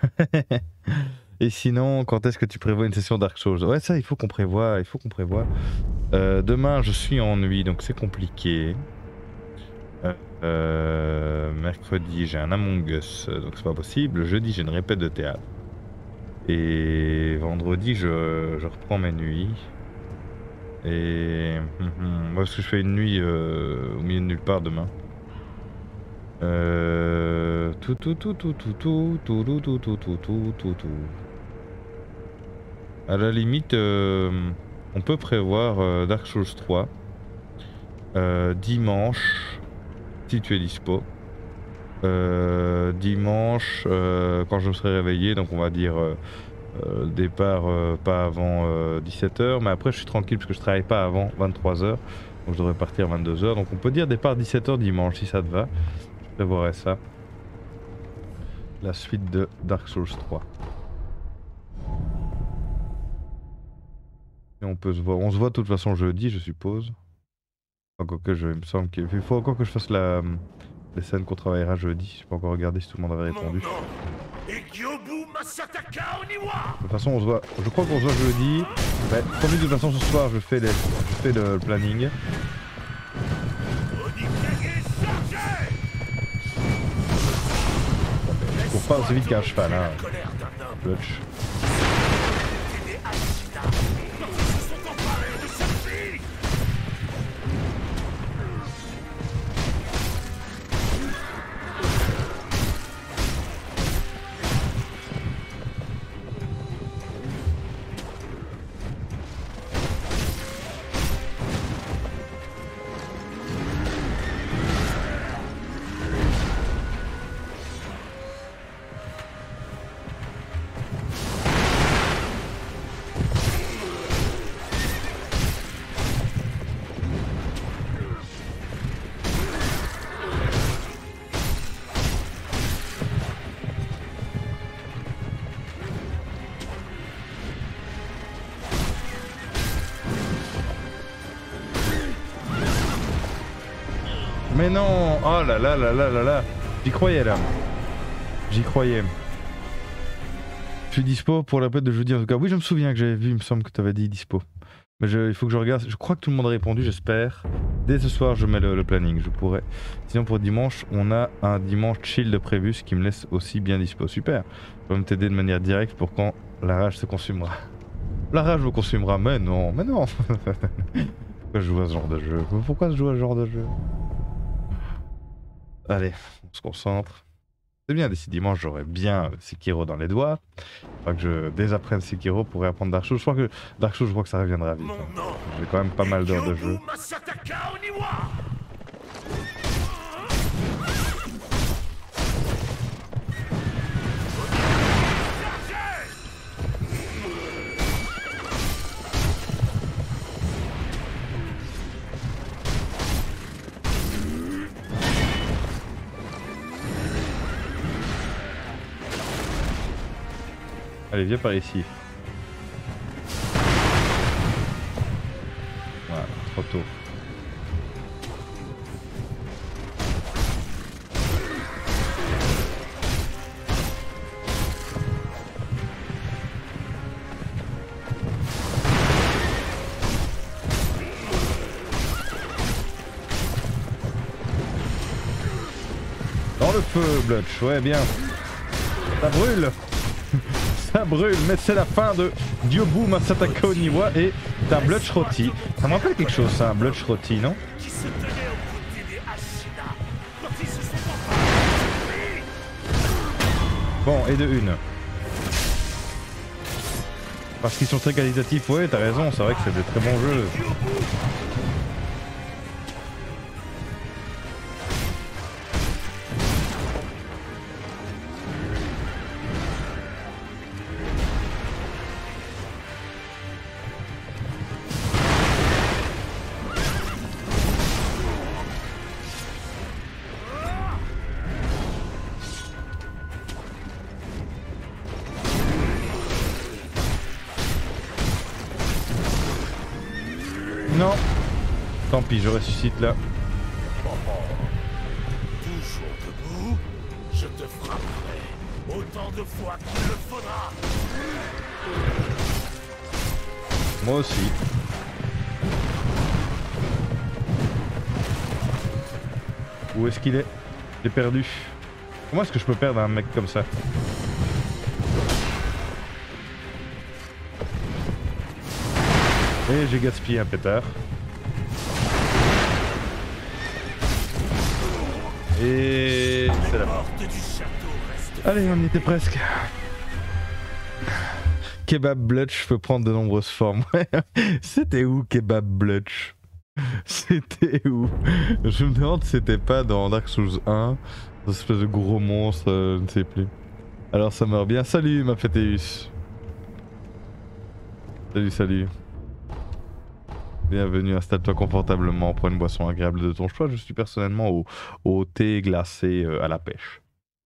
Et sinon, quand est-ce que tu prévois une session Dark Souls? Ouais, ça, il faut qu'on prévoie, il faut qu'on prévoie. Euh, demain, je suis en nuit, donc c'est compliqué. Euh, euh, mercredi, j'ai un Among Us, donc c'est pas possible. Jeudi, j'ai une répète de théâtre. Et vendredi, je, je reprends mes nuits. Et hum, hum, parce que je fais une nuit euh, au milieu de nulle part demain. Euh, tout tout tout tout tout tout tout tout tout tout tout tout tout tout. À la limite, euh, on peut prévoir euh, Dark Souls trois euh, dimanche si tu es dispo. Euh, dimanche euh, quand je me serai réveillé, donc on va dire euh, euh, départ euh, pas avant euh, dix-sept heures, mais après je suis tranquille parce que je travaille pas avant vingt-trois heures, donc je devrais partir à vingt-deux heures, donc on peut dire départ dix-sept heures dimanche si ça te va. Je prévoirai ça. La suite de Dark Souls trois. Et on peut se voir, on se voit de toute façon jeudi je suppose. Encore que je, il me semble qu'il faut encore que je fasse la, les scènes qu'on travaillera jeudi. Je peux encore regarder si tout le monde avait répondu. De toute façon on se voit, je crois qu'on se voit jeudi. Mais promis, de toute façon ce soir je fais, les, je fais le, le planning. Je cours pas aussi vite qu'un cheval hein. Clutch. Mais non, oh là là là là là là, j'y croyais là, j'y croyais. Je suis dispo pour la pète de jeudi en tout cas. Oui, je me souviens que j'avais vu, il me semble que tu avais dit dispo. Mais je, il faut que je regarde, je crois que tout le monde a répondu, j'espère. Dès ce soir, je mets le, le planning, je pourrais. Sinon pour dimanche, on a un dimanche chill de prévu, ce qui me laisse aussi bien dispo. Super, je vais me t'aider de manière directe pour quand la rage se consumera. La rage me consumera, mais non, mais non. Pourquoi je joue à ce genre de jeu? Pourquoi je joue à ce genre de jeu? Allez, on se concentre. C'est bien, d'ici dimanche, j'aurai bien Sekiro dans les doigts. Enfin que je, dès après Sekiro, pourrais apprendre Dark Souls. Je crois que Dark Souls, je crois que ça reviendra vite. Hein. J'ai quand même pas mal d'heures de jeu. Allez, viens par ici. Voilà, trop tôt. Dans le feu, Blutch, ouais bien. Ça brûle. Ça brûle, mais c'est la fin de Diobu Masataka Oniwa et d'un Blutch rôti. Ça me rappelle quelque chose ça, un Blutch rôti, non? Bon, et de une. Parce qu'ils sont très qualitatifs, ouais, t'as raison, c'est vrai que c'est des très bons jeux. Non. Tant pis, je ressuscite là. Toujours debout, je te frapperai autant de fois qu'il le faudra. Moi aussi. Où est-ce qu'il est? J'ai perdu. Comment est-ce que je peux perdre un mec comme ça? Et j'ai gaspillé un pétard. Et c'est la fin. Porte du château reste. Allez, on y était presque. Kebab Blutch peut prendre de nombreuses formes. C'était où Kebab Blutch? C'était où? Je me demande si c'était pas dans Dark Souls un, une espèce de gros monstre, euh, je ne sais plus. Alors ça meurt bien. Salut Maphétéus. Salut, salut. Bienvenue, installe-toi confortablement, prends une boisson agréable de ton choix. Je suis personnellement au, au thé glacé euh, à la pêche.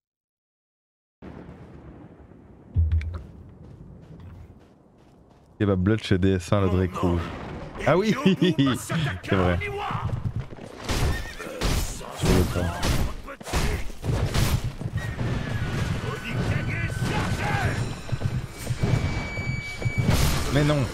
Kebab Blutch chez D S un, le Drake rouge. Ah oui, c'est vrai. Sur le temps. Mais non.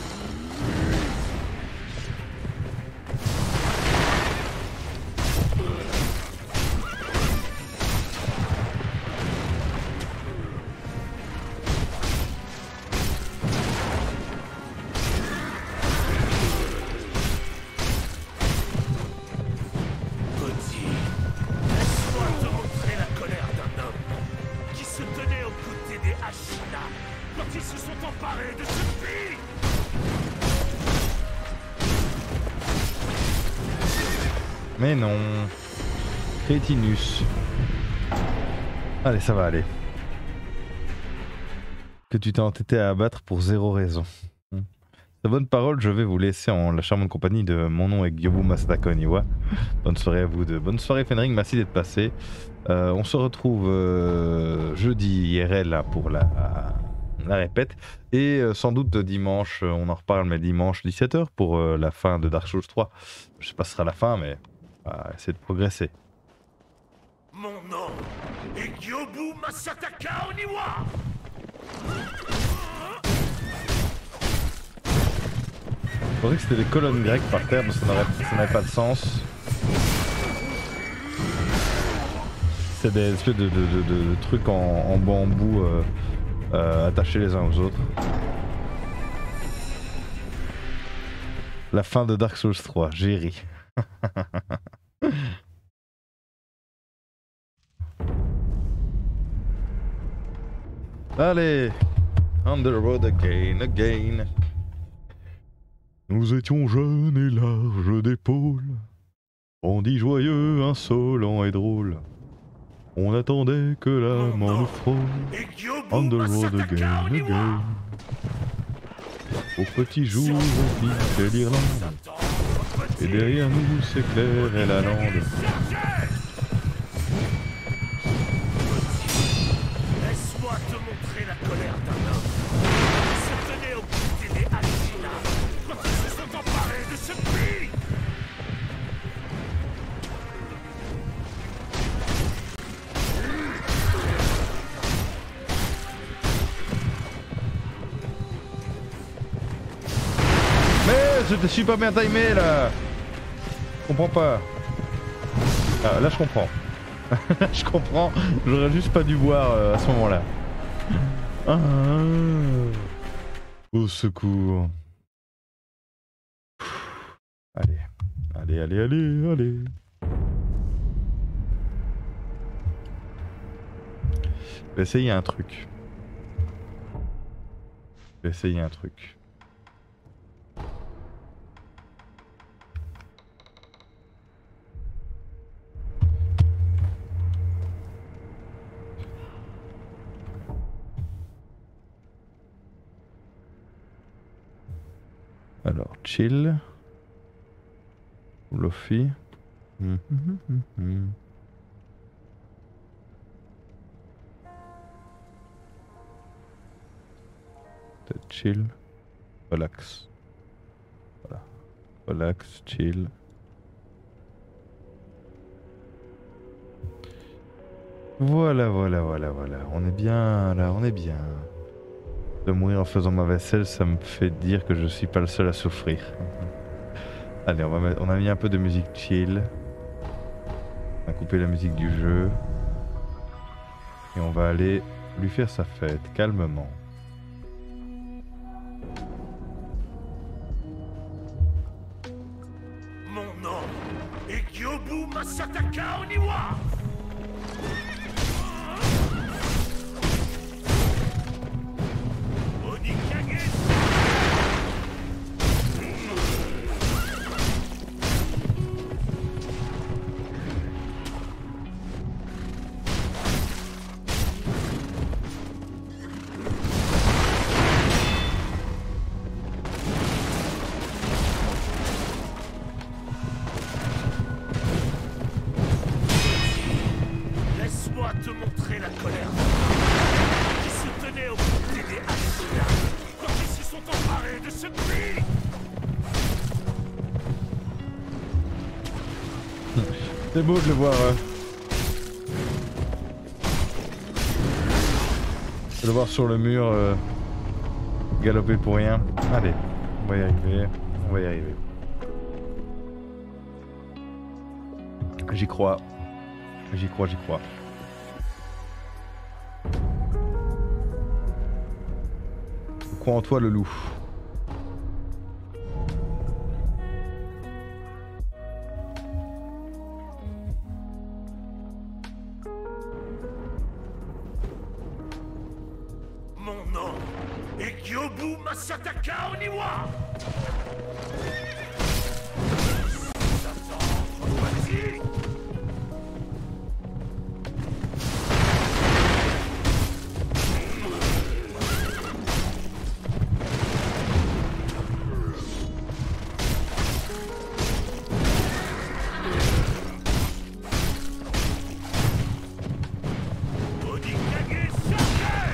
Mais non. Crétinus. Allez, ça va aller. Que tu t'es entêté à abattre pour zéro raison. Hmm. De bonne parole, je vais vous laisser en la charmante compagnie de mon nom est Gyobu Masataka Oniwa. Bonne soirée à vous deux. Bonne soirée Fenring, merci d'être passé. Euh, on se retrouve euh, jeudi I R L là, pour la, la répète. Et euh, sans doute dimanche, on en reparle, mais dimanche dix-sept heures pour euh, la fin de Dark Souls trois. Je sais pas si ce sera la fin, mais on va essayer de progresser. Mon nom est Gyobu Masataka Oniwa. Je pensais que c'était des colonnes grecques par terre, mais ça n'avait pas de sens. C'est des espèces de, de, de, de, de trucs en, en bambou euh, euh, attachés les uns aux autres. La fin de Dark Souls trois, j'ai ri. Allez, on the road again, again. Nous étions jeunes et larges d'épaules, on dit joyeux, insolent et drôle. On attendait que la mort nous frôle. On the road again, again. Au petit jour, on quittait l'Irlande, et derrière nous s'éclairait la lande. Laisse-moi te montrer la colère d'un homme qui se tenait au côté des Ashina quand ils se sont emparés de ce pays. Mais je te suis pas bien timé là. Je comprends pas. Ah, là je comprends. Là je comprends. J'aurais juste pas dû boire euh, à ce moment-là. Ah, au secours. Allez, allez, allez, allez, allez. Je vais essayer un truc. Je vais essayer un truc. Alors, chill. Luffy. Mmh, mmh, mmh, mmh. Peut-être chill. Relax. Voilà. Relax, chill. Voilà, voilà, voilà, voilà. On est bien là, on est bien. De mourir en faisant ma vaisselle, ça me fait dire que je suis pas le seul à souffrir. Allez, on, va mettre, on a mis un peu de musique chill. On a coupé la musique du jeu. Et on va aller lui faire sa fête, calmement. Mon nom est Gyobu Masataka Oniwa. Onikage. Laisse-moi te montrer la colère qui se tenait au côté des Ashina quand ils se sont emparés de ce puits. C'est beau de le voir. Euh... De le voir sur le mur euh... galoper pour rien. Allez, on va y arriver. On va y arriver. J'y crois. J'y crois, j'y crois. Je crois en toi, le loup. Mon nom est Gyobu Masataka Oniwa. Vas-y. Onikage chargé.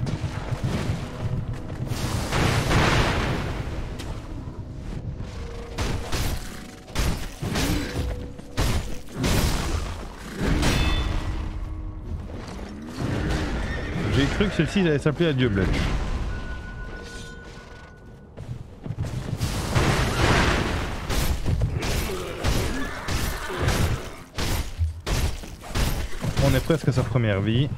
J'ai cru que celle-ci allait s'appeler Adieu Blanche. On est presque à sa première vie.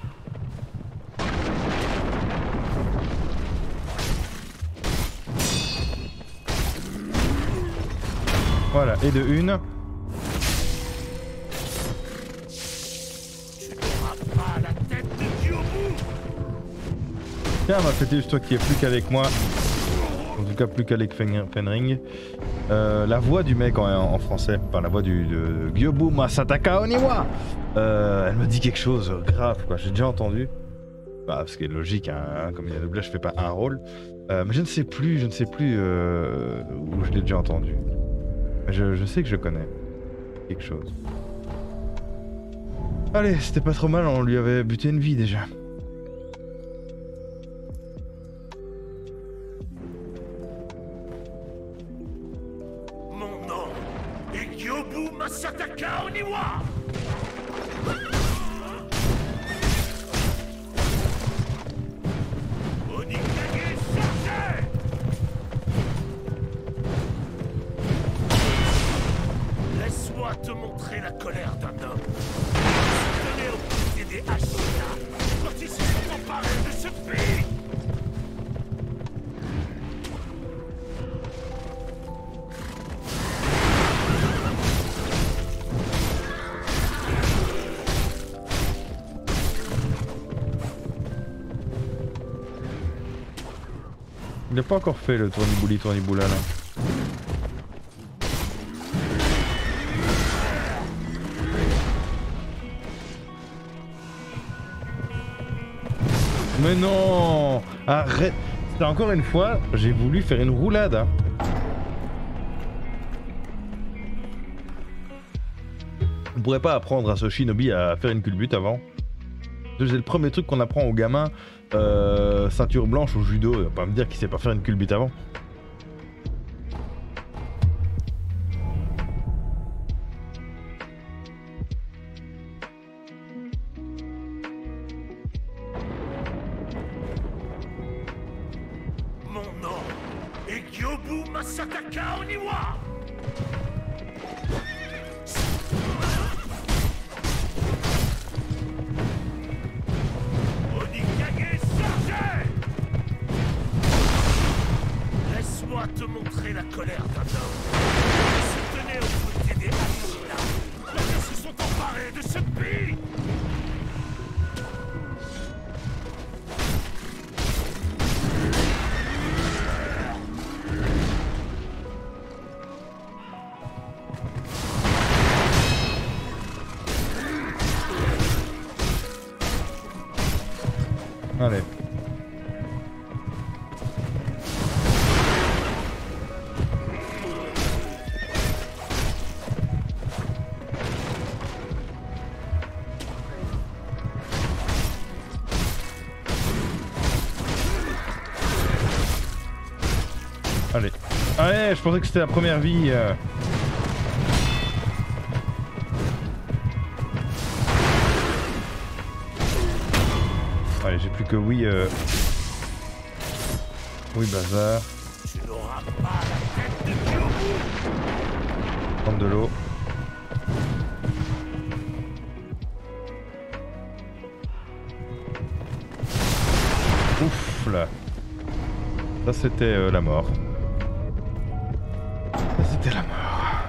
Voilà, et de une. Tu n'auras pas la tête de Gyobu. Tiens, ma Fétus, toi qui es plus qu'avec moi, en tout cas plus qu'avec Fen- Fenring, euh, la voix du mec en, en français, enfin la voix du de Gyobu Masataka Oniwa, euh, elle me dit quelque chose grave quoi, j'ai déjà entendu, bah, ce qui est logique, hein, comme il y a doublage, je fais pas un rôle, euh, mais je ne sais plus, je ne sais plus euh, où je l'ai déjà entendu. Mais je, je sais que je connais quelque chose. Allez, c'était pas trop mal, on lui avait buté une vie déjà. Mon nom est Gyobu Masataka Oniwa. Onikage chargé. Laisse-moi te montrer la colère d'un homme qui se tenait au côté des Ashina quand ils se sont emparés de ce puits. Il n'a pas encore fait le tournibouli tourniboula là. Mais non, arrête. C'est encore une fois, j'ai voulu faire une roulade. Hein. On pourrait pas apprendre à ce shinobi à faire une culbute avant. C'est le premier truc qu'on apprend aux gamins, euh, ceinture blanche au judo. Il va pas me dire qu'il sait pas faire une culbute avant. Gyobu Masataka Oniwa. Onikage chargé. Laisse-moi te montrer la colère d'un homme. Ils se tenaient aux côtés des Hashira. Ils se sont emparés de ce pays. Allez. Allez. Allez, je pensais que c'était la première vie. euh. Allez, j'ai plus que oui. Euh... Oui, bazar. Tu n'auras pas la tête de Gyobu. Prendre de l'eau. Ouf là. Ça c'était euh, la mort. Ça c'était la mort.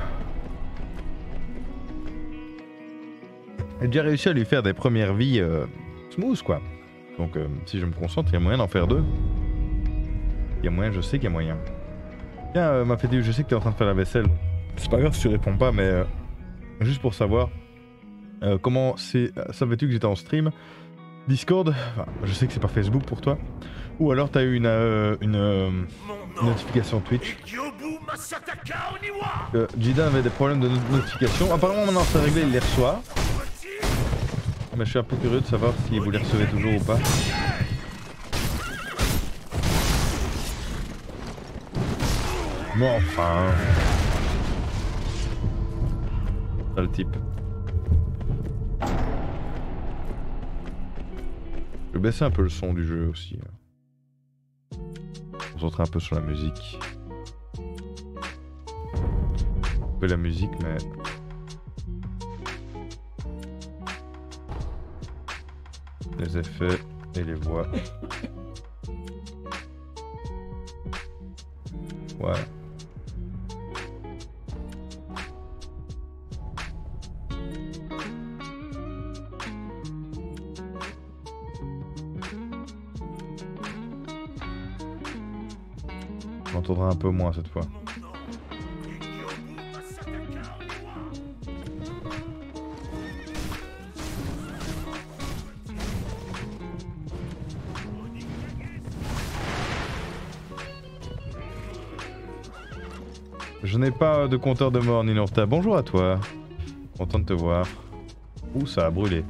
J'ai déjà réussi à lui faire des premières vies euh, smooth quoi. Donc euh, si je me concentre, il y a moyen d'en faire deux. Il y a moyen, je sais qu'il y a moyen. Tiens, euh, ma fête, je sais que tu es en train de faire la vaisselle. C'est pas grave si tu réponds pas, mais euh, juste pour savoir euh, comment c'est. Savais-tu que j'étais en stream Discord, enfin, je sais que c'est pas Facebook pour toi. Ou alors t'as eu une, euh, une, euh, une notification Twitch. Gyobu Masataka Oniwa. Euh, Jidan avait des problèmes de not- notification. Apparemment maintenant c'est réglé, il les reçoit. Mais je suis un peu curieux de savoir si vous les recevez toujours ou pas. Bon enfin. Ça le type. Je vais baisser un peu le son du jeu aussi. Concentrer un peu sur la musique. Un peu la musique mais... les effets et les voix. Ouais. On entendra un peu moins cette fois. Je n'ai pas de compteur de mort, Ninorta. Bonjour à toi. Content de te voir. Ouh, ça a brûlé.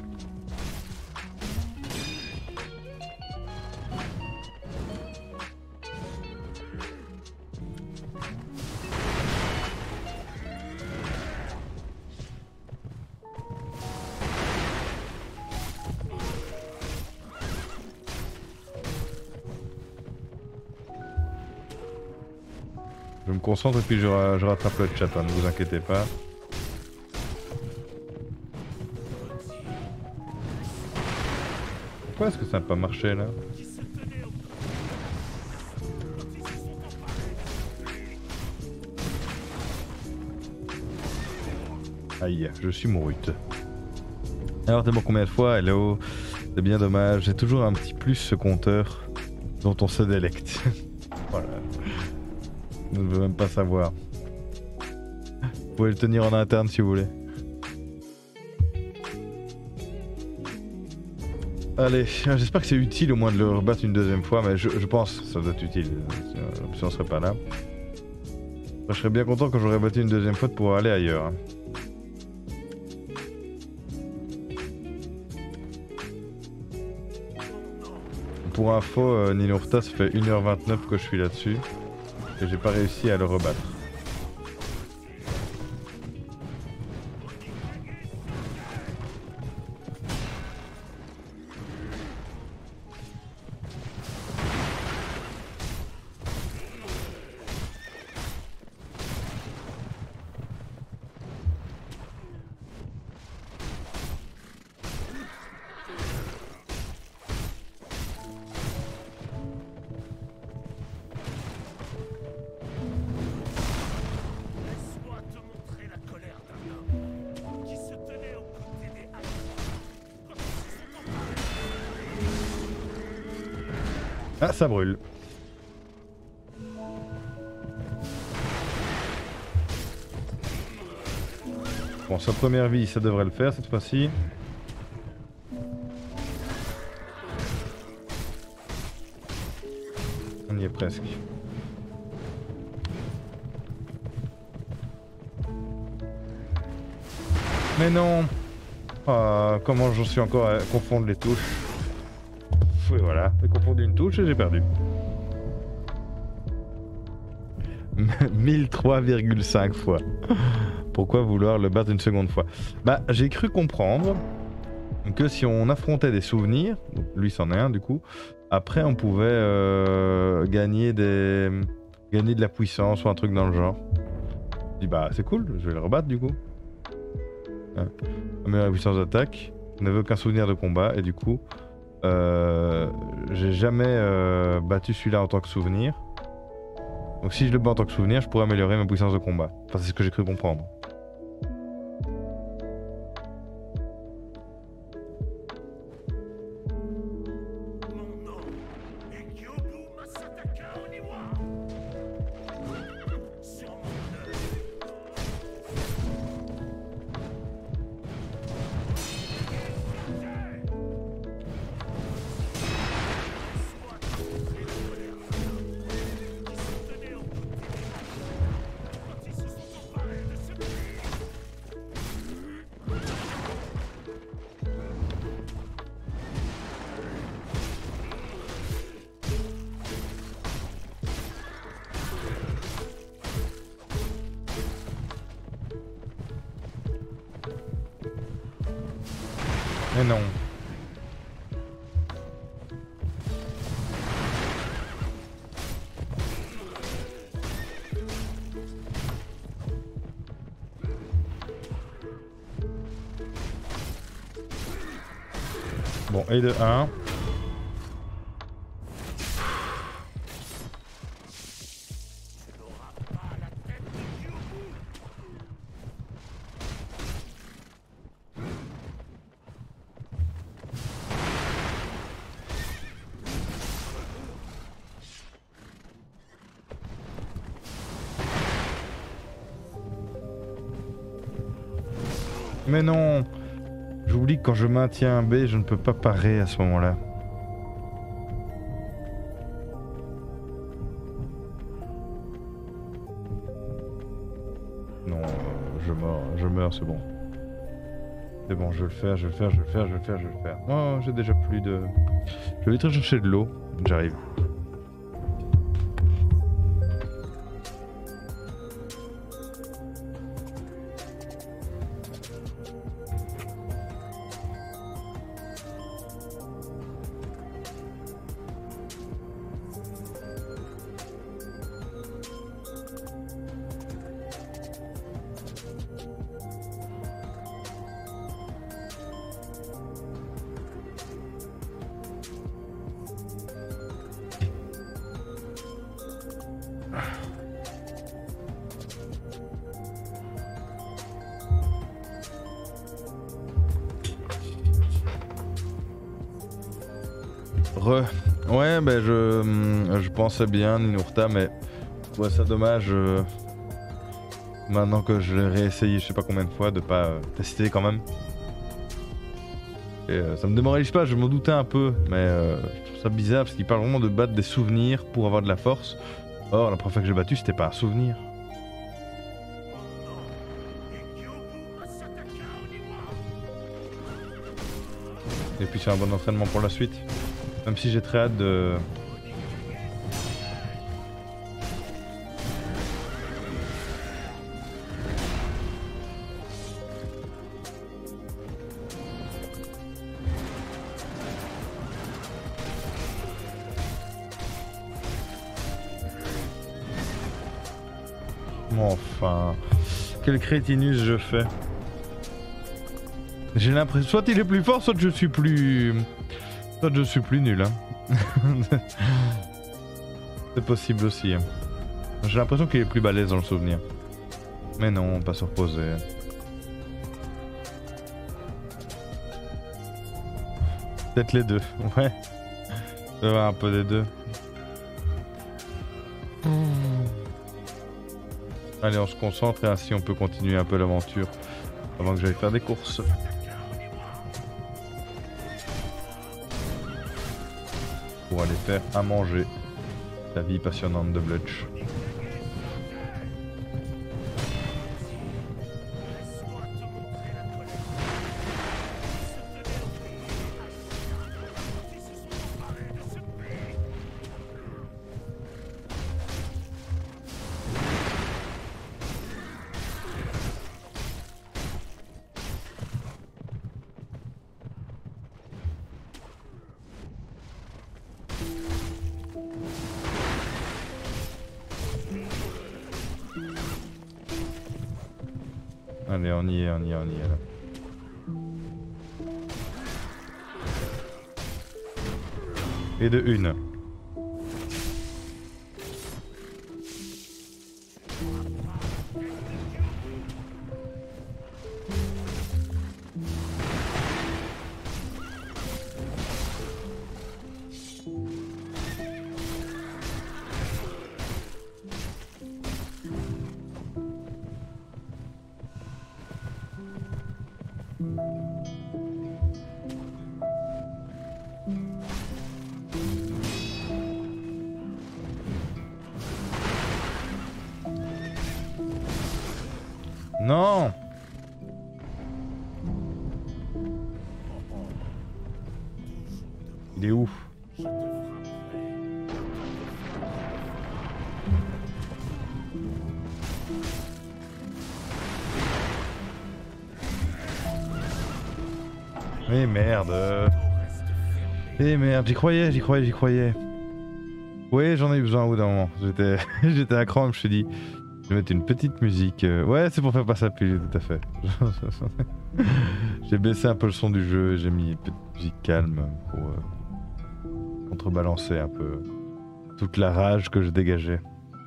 Je me concentre et puis je, ra je rattrape le chat, hein, ne vous inquiétez pas. Pourquoi est-ce que ça n'a pas marché là? Aïe, je suis mourute. Alors t'es mort combien de fois? Hello. C'est bien dommage, j'ai toujours un petit plus ce compteur dont on se délecte. Voilà. Je ne veux même pas savoir. Vous pouvez le tenir en interne si vous voulez. Allez, j'espère que c'est utile au moins de le rebattre une deuxième fois, mais je, je pense que ça doit être utile, si on serait pas là. Je serais bien content quand j'aurais battu une deuxième fois de pouvoir aller ailleurs. Pour info, euh, Ninorta, ça fait une heure vingt-neuf que je suis là-dessus. Et j'ai pas réussi à le rebattre. Ah, ça brûle. Bon, sa première vie, ça devrait le faire cette fois-ci. On y est presque. Mais non. Ah, comment j'en suis encore à confondre les touches. Et voilà, j'ai confondu une touche et j'ai perdu. mille trois virgule cinq fois. Pourquoi vouloir le battre une seconde fois? Bah, j'ai cru comprendre que si on affrontait des souvenirs, donc lui c'en est un du coup, après on pouvait euh, gagner des gagner de la puissance ou un truc dans le genre. Je dis bah c'est cool, je vais le rebattre du coup. Hein. Meilleure puissance d'attaque, n'avait aucun souvenir de combat et du coup euh, j'ai jamais euh, battu celui-là en tant que souvenir. Donc si je le bats en tant que souvenir, je pourrais améliorer ma puissance de combat. Enfin c'est ce que j'ai cru comprendre. Mais non. Bon, et de un. Mais non, j'oublie que quand je maintiens un B, je ne peux pas parer à ce moment-là. Non, euh, je meurs, je meurs, c'est bon. C'est bon, je vais le faire, je vais le faire, je vais le faire, je vais le faire, je vais le faire. Oh, j'ai déjà plus de... Je vais vite chercher de l'eau, j'arrive. Re. Ouais, ben je, je pensais bien Ninurta, mais je trouvais ça dommage euh, maintenant que je l'ai réessayé je sais pas combien de fois de pas euh, tester quand même. Et euh, ça me démoralise pas, je m'en doutais un peu, mais euh, je trouve ça bizarre parce qu'il parle vraiment de battre des souvenirs pour avoir de la force. Or, la première fois que j'ai battu, c'était pas un souvenir. Et puis c'est un bon entraînement pour la suite. Même si j'ai très hâte de... Enfin... Quel crétinus je fais. J'ai l'impression... Soit il est plus fort, soit je suis plus... Soit je suis plus nul. Hein. C'est possible aussi. Hein. J'ai l'impression qu'il est plus balèze dans le souvenir. Mais non, pas se reposer. Peut-être les deux, ouais. Ça va un peu des deux. Allez, on se concentre et ainsi on peut continuer un peu l'aventure avant que j'aille faire des courses. Pour aller faire à manger. La vie passionnante de Blutch. Allez, on y est, on y est, on y est là. Et de une. Non! Il est où? Mais merde. Eh merde, j'y croyais, j'y croyais, j'y croyais. Oui, j'en ai eu besoin au bout d'un moment. J'étais j'étais à cran, je me suis dit, je vais mettre une petite musique. Ouais, c'est pour faire passer la pilule, tout à fait. J'ai baissé un peu le son du jeu et j'ai mis une petite musique calme pour euh, contrebalancer un peu toute la rage que je dégageais.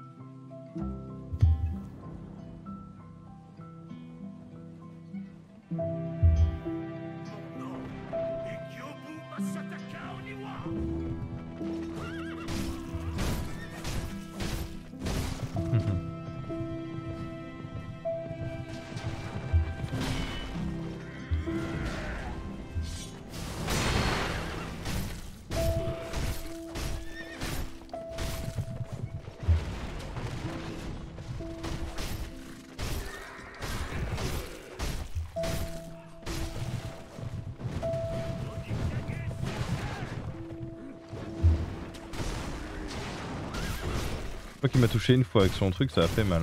Je crois qu'il m'a touché une fois avec son truc, ça a fait mal.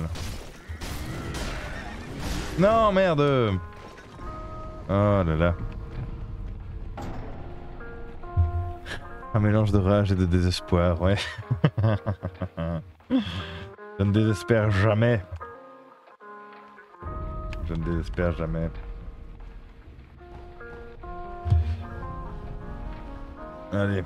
Non, merde! Oh là là. Un mélange de rage et de désespoir, ouais. Je ne désespère jamais. Je ne désespère jamais. Allez.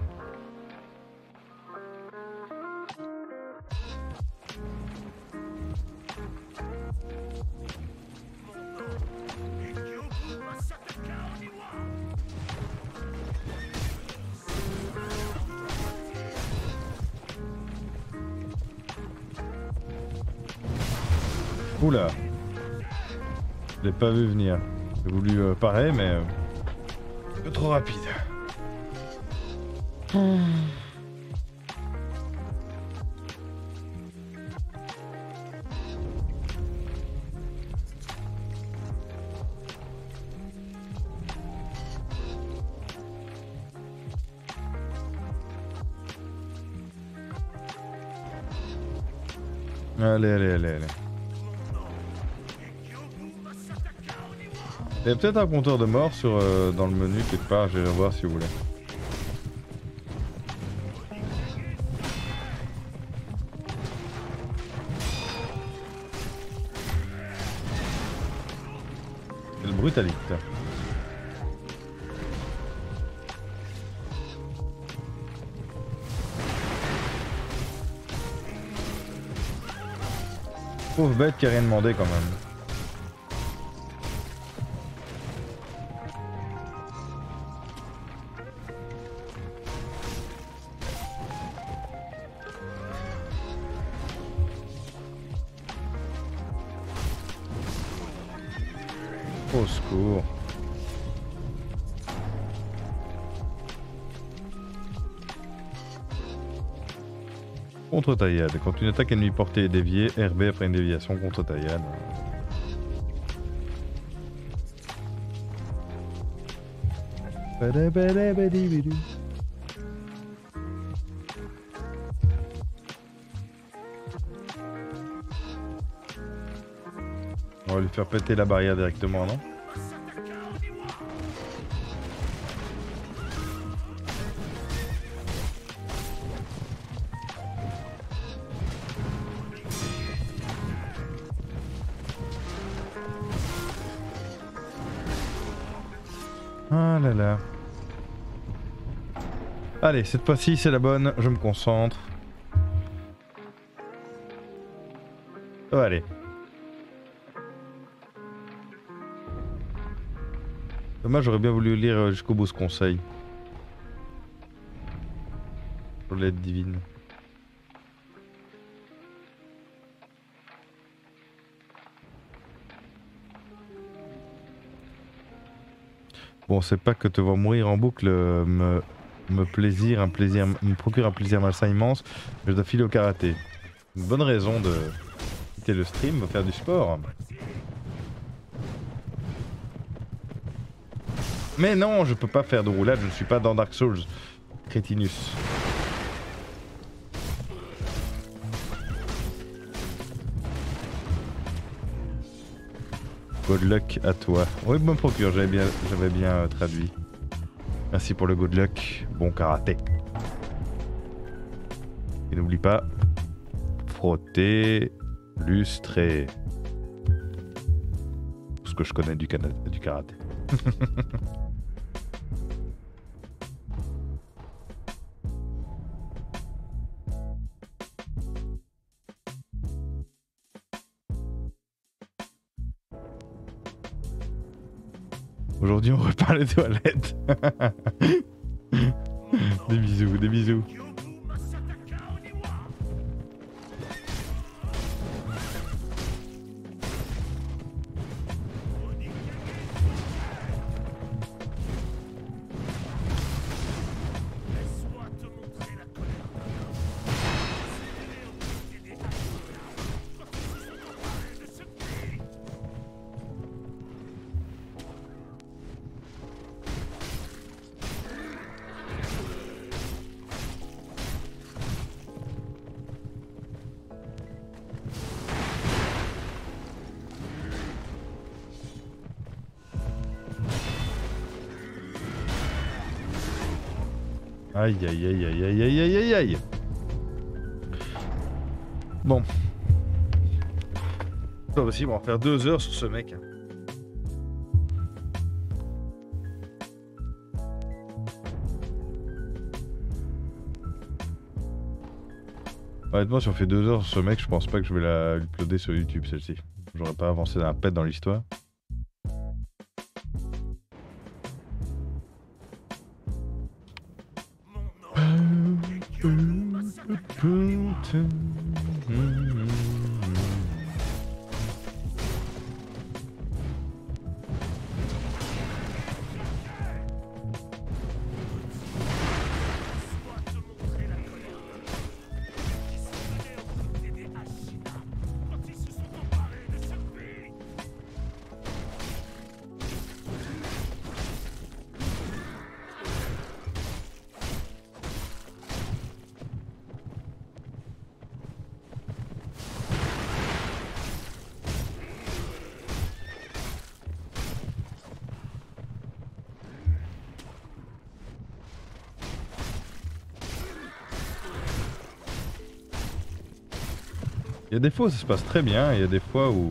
Oula, je l'ai pas vu venir. J'ai voulu euh, parer, mais euh, un peu trop rapide. Hmm. Allez, allez, allez, allez. Il y a peut-être un compteur de mort sur, euh, dans le menu quelque part, je vais voir si vous voulez. C'est le brutaliste. Pauvre bête qui a rien demandé quand même. Au secours. Contre-taillade. Quand une attaque ennemie portée est déviée, R B après une déviation, contre-taillade. Badabadabadibidou. On va lui faire péter la barrière directement, non? Ah là là. Allez, cette fois-ci c'est la bonne, je me concentre. Oh, allez. Dommage, j'aurais bien voulu lire jusqu'au bout ce conseil. Sur l'aide divine. Bon, c'est pas que te voir mourir en boucle euh, me, me plaisir, un plaisir, me procure un plaisir malsain immense, mais je dois filer au karaté. Une bonne raison de quitter le stream, faire du sport. Mais non, je peux pas faire de roulade, je ne suis pas dans Dark Souls. Crétinus. Good luck à toi. Oui, me procure, j'avais bien, j'avais bien euh, traduit. Merci pour le good luck. Bon karaté. Et n'oublie pas, frotter, lustrer. Tout ce que je connais du, du karaté. Aujourd'hui on repart les toilettes. Des bisous, des bisous. Aïe aïe aïe aïe aïe aïe aïe aïe aïe. Bon. Ça aussi, on va faire deux heures sur ce mec. Honnêtement, si on fait deux heures sur ce mec, je pense pas que je vais la uploader sur YouTube celle-ci. J'aurais pas avancé d'un pet dans l'histoire. Il y a des fois où ça se passe très bien, et il y a des fois où...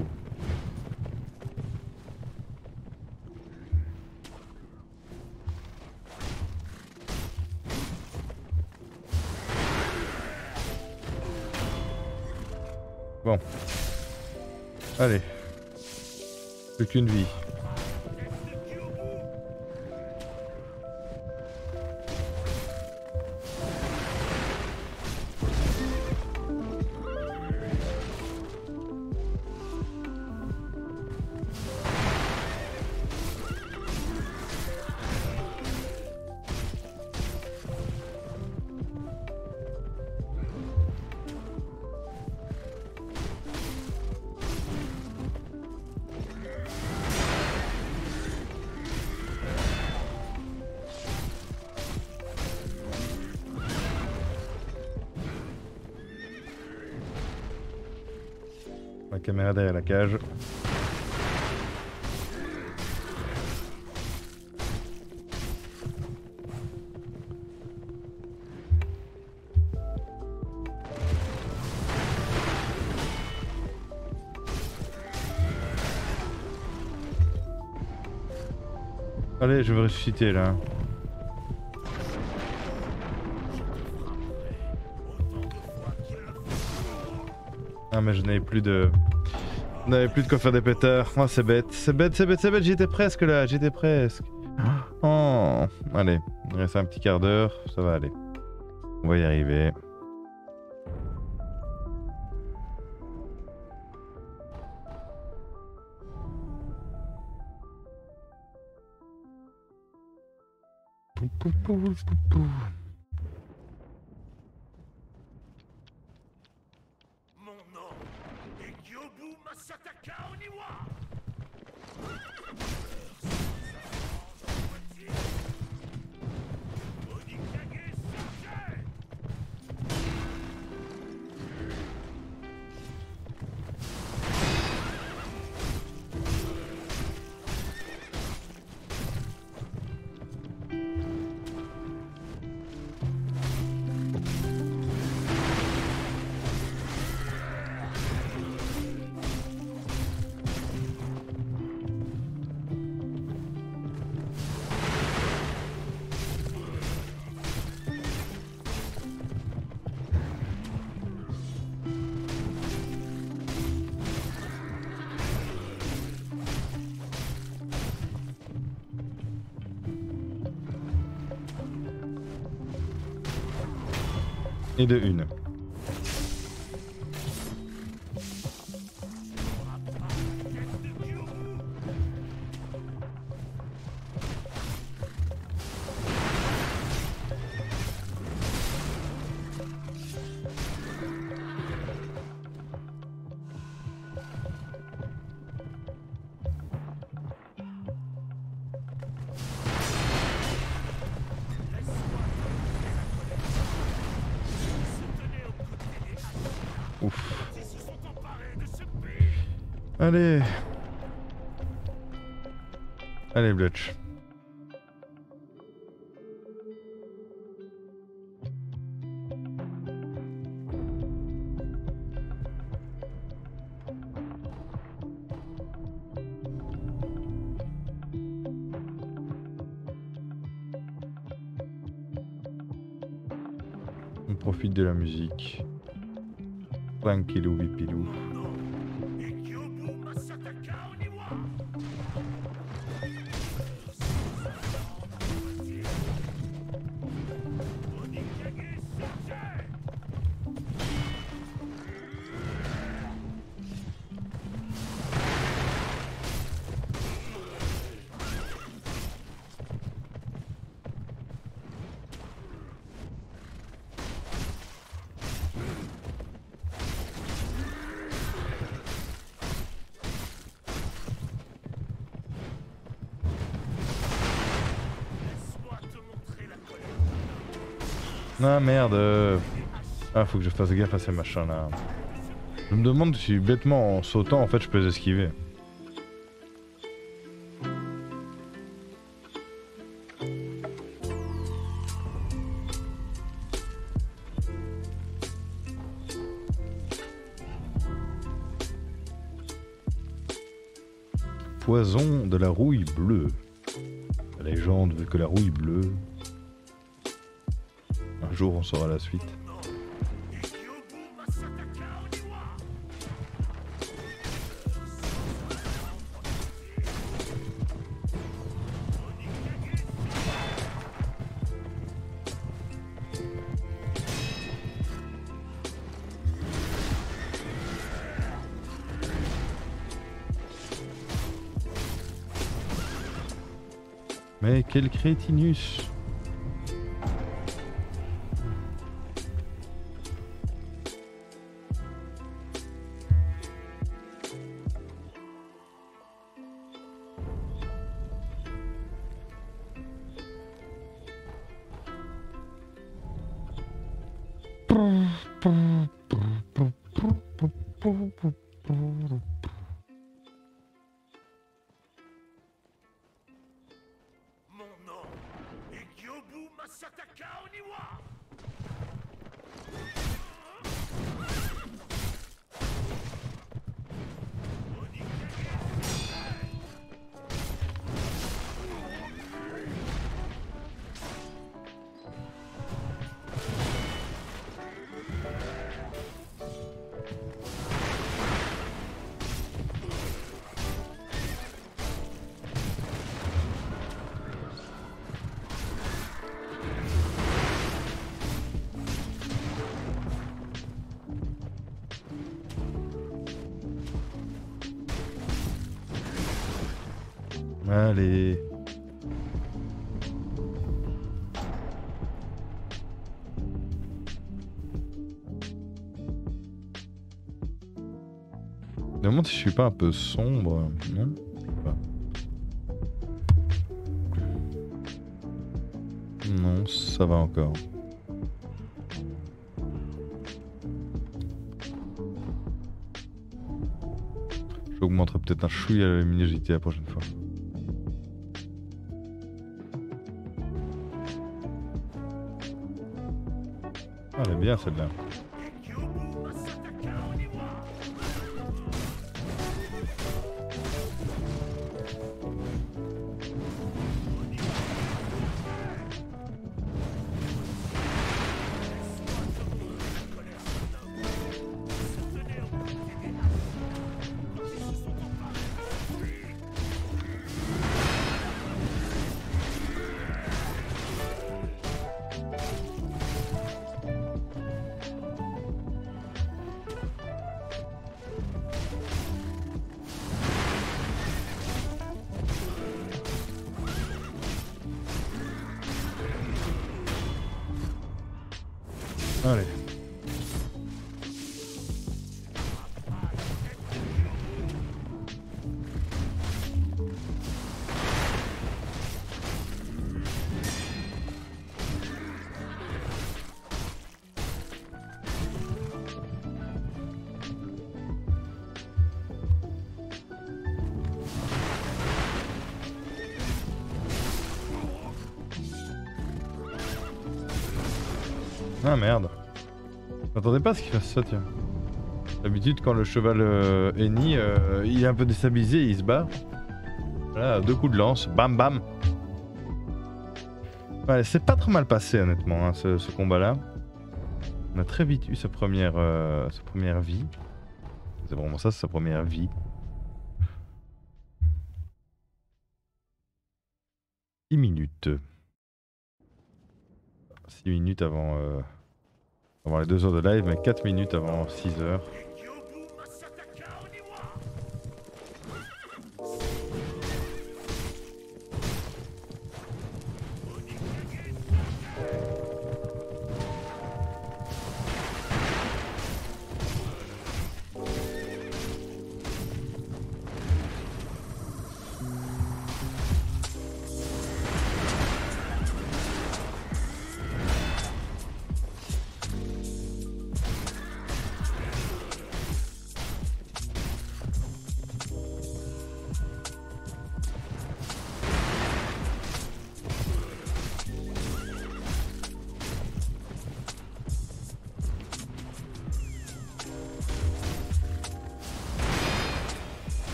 Bon. Allez. Plus qu'une vie. La caméra derrière la cage. Allez, je vais ressusciter là. Ah mais je n'avais plus de... Je n'avais plus de quoi faire des pétards. Oh c'est bête, c'est bête, c'est bête, c'est bête, j'étais presque là, j'étais presque. Oh, allez, il reste un petit quart d'heure, ça va aller. On va y arriver. Pou, pou, pou, pou, pou. Mon nom est Gyobu Masataka Oniwa. Onikage Sergei. Et de une. Ouf. Allez. Allez, Blutch. On profite de la musique. Tranquillou bipilou. Ah merde. Ah faut que je fasse gaffe à ces machins là. Je me demande si bêtement en sautant en fait je peux les esquiver. Poison de la rouille bleue. La légende veut que la rouille bleue. Un jour on saura la suite. Mais quel crétinus! Mon nom est Gyobu Masataka Oniwa. Allez. Je me demande si je suis pas un peu sombre, non? Je sais pas. Non, ça va encore. J'augmenterai peut-être un chouïa la luminosité la prochaine fois. Ah, elle est bien celle-là. Allez. Ah merde. Je m'attendais pas à ce qu'il fasse ça, tiens. D'habitude, quand le cheval euh, hennit, euh, il est un peu déstabilisé et il se bat. Là, deux coups de lance, bam bam. Ouais, c'est pas trop mal passé, honnêtement, hein, ce, ce combat-là. On a très vite eu sa première, euh, sa première vie. C'est vraiment ça, c'est sa première vie. six minutes. six minutes avant, euh, avant les deux heures de live, mais quatre minutes avant six heures.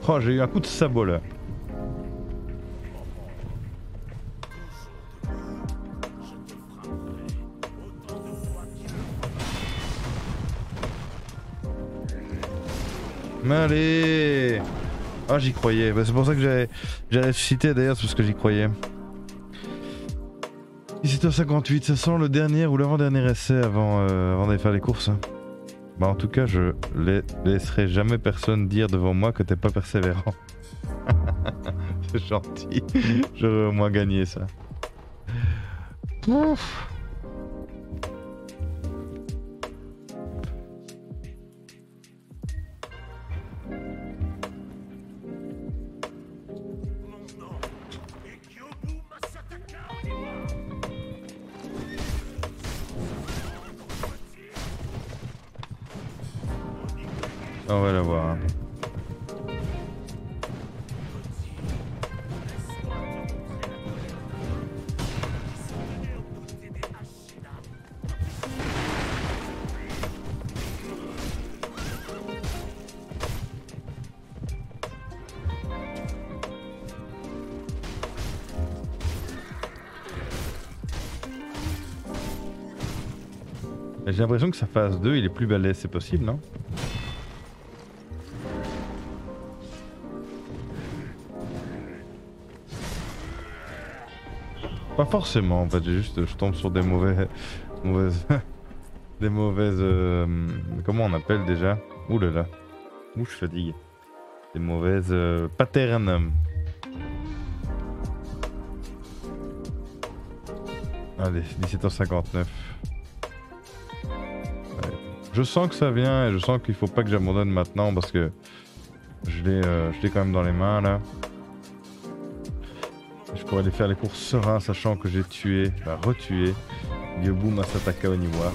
Oh, j'ai eu un coup de sabot là. Mais allez. Ah, j'y croyais. Bah, c'est pour ça que j'avais ressuscité d'ailleurs, c'est parce que j'y croyais. dix-sept heures cinquante-huit, ça sent le dernier ou l'avant-dernier essai avant, euh, avant d'aller faire les courses. Bah en tout cas, je la- laisserai jamais personne dire devant moi que t'es pas persévérant. C'est gentil. J'aurais au moins gagné ça. Ouf. On va la voir. Hein. J'ai l'impression que sa phase deux il est plus balèze, c'est possible, non? Pas forcément en fait, j'ai juste je tombe sur des mauvais mauvaises des mauvaises euh, comment on appelle déjà? Ouh là là. Ouh je fatigue. Des mauvaises euh, patterns. Allez, dix-sept heures cinquante-neuf. Ouais. Je sens que ça vient et je sens qu'il faut pas que j'abandonne maintenant parce que je l'ai euh, je l'ai quand même dans les mains là. Je pourrais aller faire les courses serein sachant que j'ai tué, bah retué Yobu Masataka Oniwa.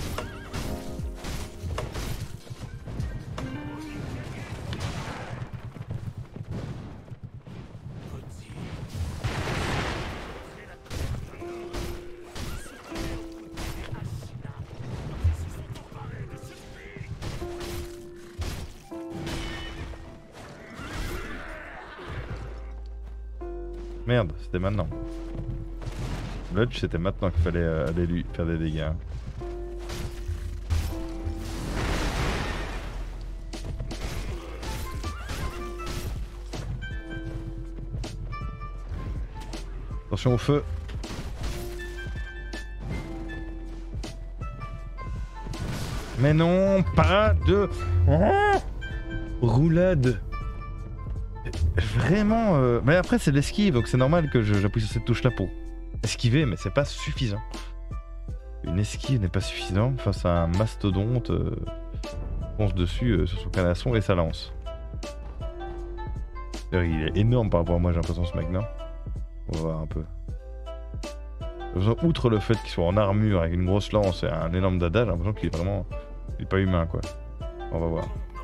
Merde, c'était maintenant. Bludge, c'était maintenant qu'il fallait euh, aller lui faire des dégâts. Attention au feu. Mais non, pas de oh roulade. Vraiment, euh... mais après c'est de l'esquive, donc c'est normal que j'appuie sur cette touche là pour esquiver, mais c'est pas suffisant. Une esquive n'est pas suffisante face à un mastodonte euh... fonce dessus euh, sur son canasson et sa lance. Il est énorme par rapport à moi, j'ai l'impression, ce mec, non? On va voir un peu. Outre le fait qu'il soit en armure avec une grosse lance et un énorme dada, j'ai l'impression qu'il est vraiment... Il est pas humain quoi. On va voir.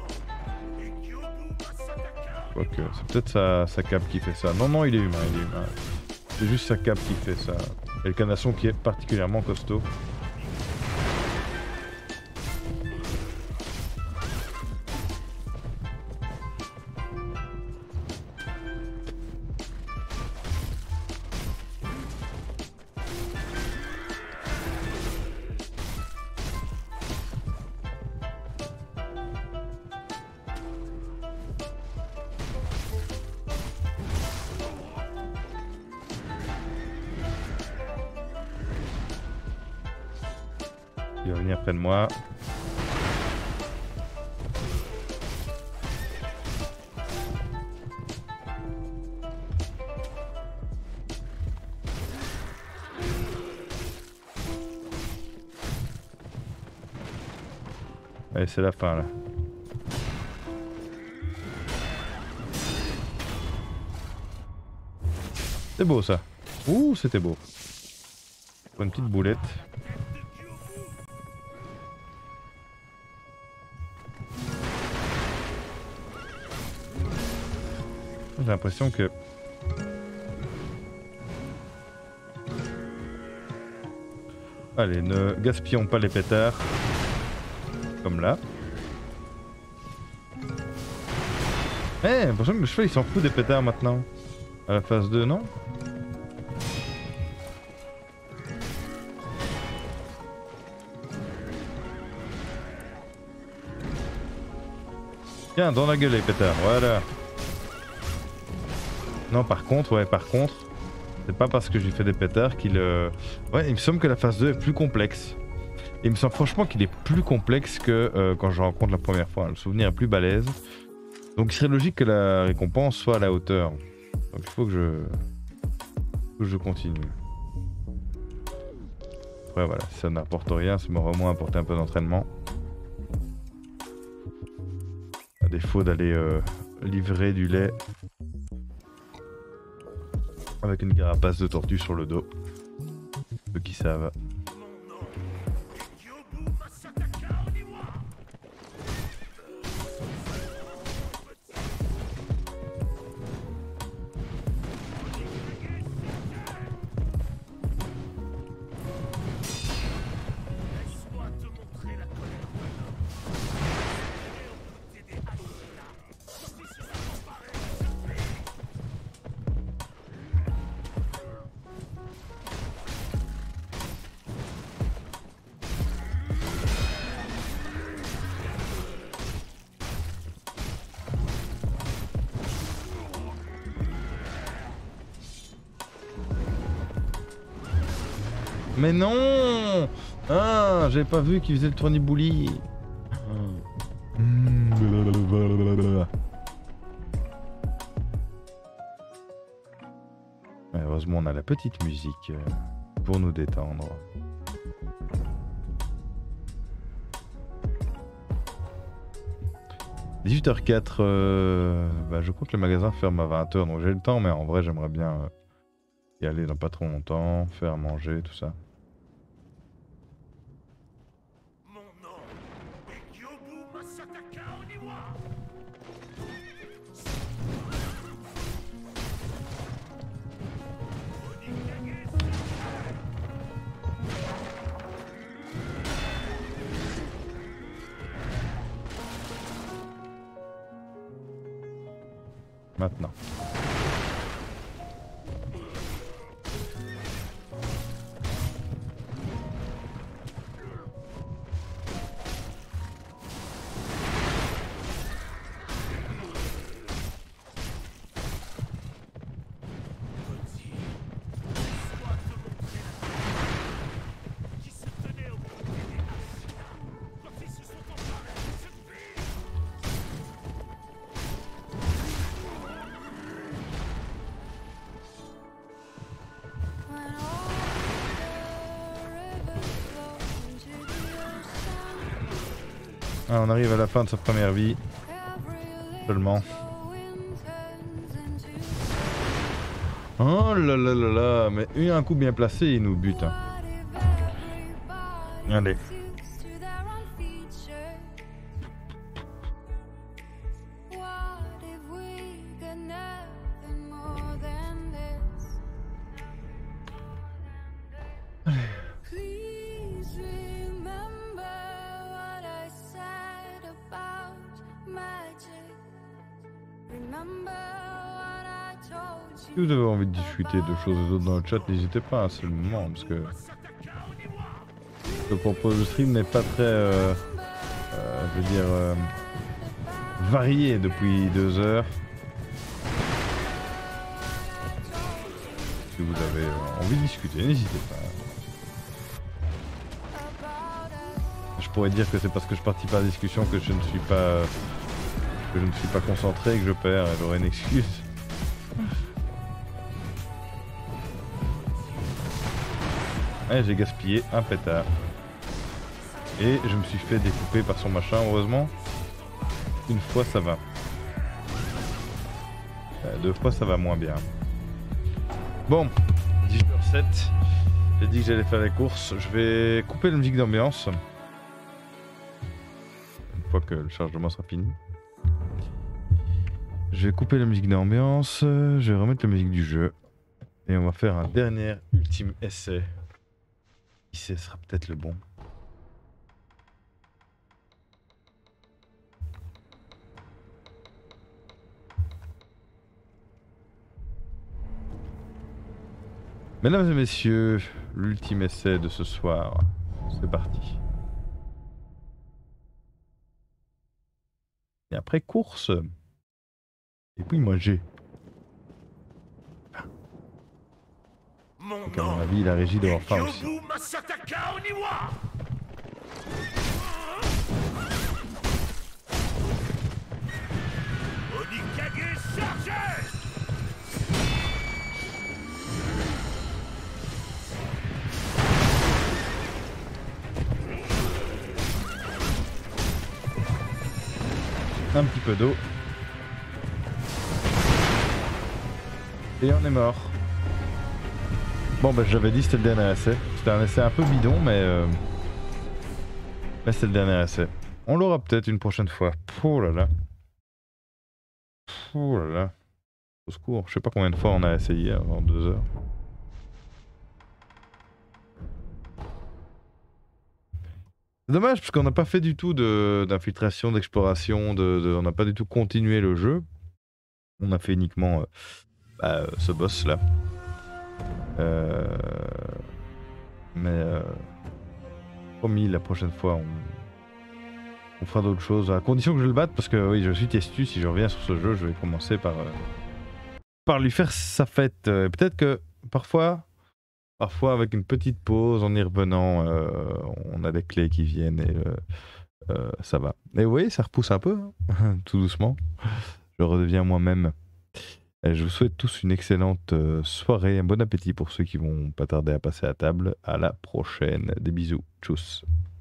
Quoique, c'est peut-être sa, sa cape qui fait ça. Non, non, il est humain, il est humain. C'est juste sa cape qui fait ça. Et le canasson qui est particulièrement costaud. Il va venir près de moi. Allez, c'est la fin là. C'est beau ça. Ouh, c'était beau. Pour une petite boulette. J'ai l'impression que... Allez, ne gaspillons pas les pétards. Comme là. Eh, j'ai l'impression que le cheval il s'en fout des pétards maintenant. À la phase deux, non? Tiens, dans la gueule les pétards, voilà. Non, par contre, ouais, par contre, c'est pas parce que j'ai fait des pétards qu'il... Euh... Ouais, il me semble que la phase deux est plus complexe. Il me semble franchement qu'il est plus complexe que euh, quand je rencontre la première fois. Le souvenir est plus balèze. Donc il serait logique que la récompense soit à la hauteur. Donc il faut que je... faut que je continue. Ouais, voilà, si ça n'apporte rien, ça m'aurait au moins apporté un peu d'entraînement. À défaut d'aller euh, livrer du lait avec une carapace de tortue sur le dos. Ceux qui savent. Mais non! Ah, j'avais pas vu qu'il faisait le tournibouli. Heureusement, on a la petite musique pour nous détendre. dix-huit heures quatre, euh, bah, je crois que le magasin ferme à vingt heures, donc j'ai le temps, mais en vrai, j'aimerais bien euh, y aller dans pas trop longtemps, faire manger, tout ça. Maintenant. Ah, on arrive à la fin de sa première vie. Seulement. Oh là là là là, mais un coup bien placé, il nous bute. Hein. Allez. Si vous avez envie de discuter de choses et d'autres dans le chat, n'hésitez pas, c'est le moment, parce que ce que propose le stream n'est pas très, euh, euh, je veux dire, euh, varié depuis deux heures. Si vous avez envie de discuter, n'hésitez pas. Je pourrais dire que c'est parce que je participe à la discussion que je ne suis pas, que je ne suis pas concentré et que je perds, et j'aurais une excuse. Et j'ai gaspillé un pétard. Et je me suis fait découper par son machin, heureusement. Une fois ça va. Euh, deux fois ça va moins bien. Bon, dix-huit heures sept. J'ai dit que j'allais faire les courses. Je vais couper la musique d'ambiance. Une fois que le chargement sera fini. Je vais couper la musique d'ambiance. Je vais remettre la musique du jeu. Et on va faire un dernier ultime essai. Qui sait, ce sera peut-être le bon. Mesdames et messieurs, l'ultime essai de ce soir. C'est parti. Et après course. Et puis manger. Mon Donc à mon nom avis, la régie doit est avoir faim aussi. Kyobu Masataka Oniwa. Onikage chargé. Un petit peu d'eau. Et on est mort. Bon bah j'avais dit c'était le dernier essai. C'était un essai un peu bidon mais... Euh... Mais c'est le dernier essai. On l'aura peut-être une prochaine fois. Oh là là. Oh là là. Au secours. Je sais pas combien de fois on a essayé en deux heures. C'est dommage parce qu'on n'a pas fait du tout d'infiltration, d'exploration, de, de, on n'a pas du tout continué le jeu. On a fait uniquement euh, bah, ce boss là. Euh... Mais euh... promis, la prochaine fois on, on fera d'autres choses, à condition que je le batte parce que oui je suis testu, si je reviens sur ce jeu je vais commencer par, euh... par lui faire sa fête. Euh, Peut-être que parfois... Parfois, avec une petite pause, en y revenant, euh, on a des clés qui viennent et euh, euh, ça va. Et oui, ça repousse un peu, hein, tout doucement. Je redeviens moi-même. Et je vous souhaite tous une excellente euh, soirée, un bon appétit pour ceux qui vont pas tarder à passer à table. À la prochaine. Des bisous. Tchuss.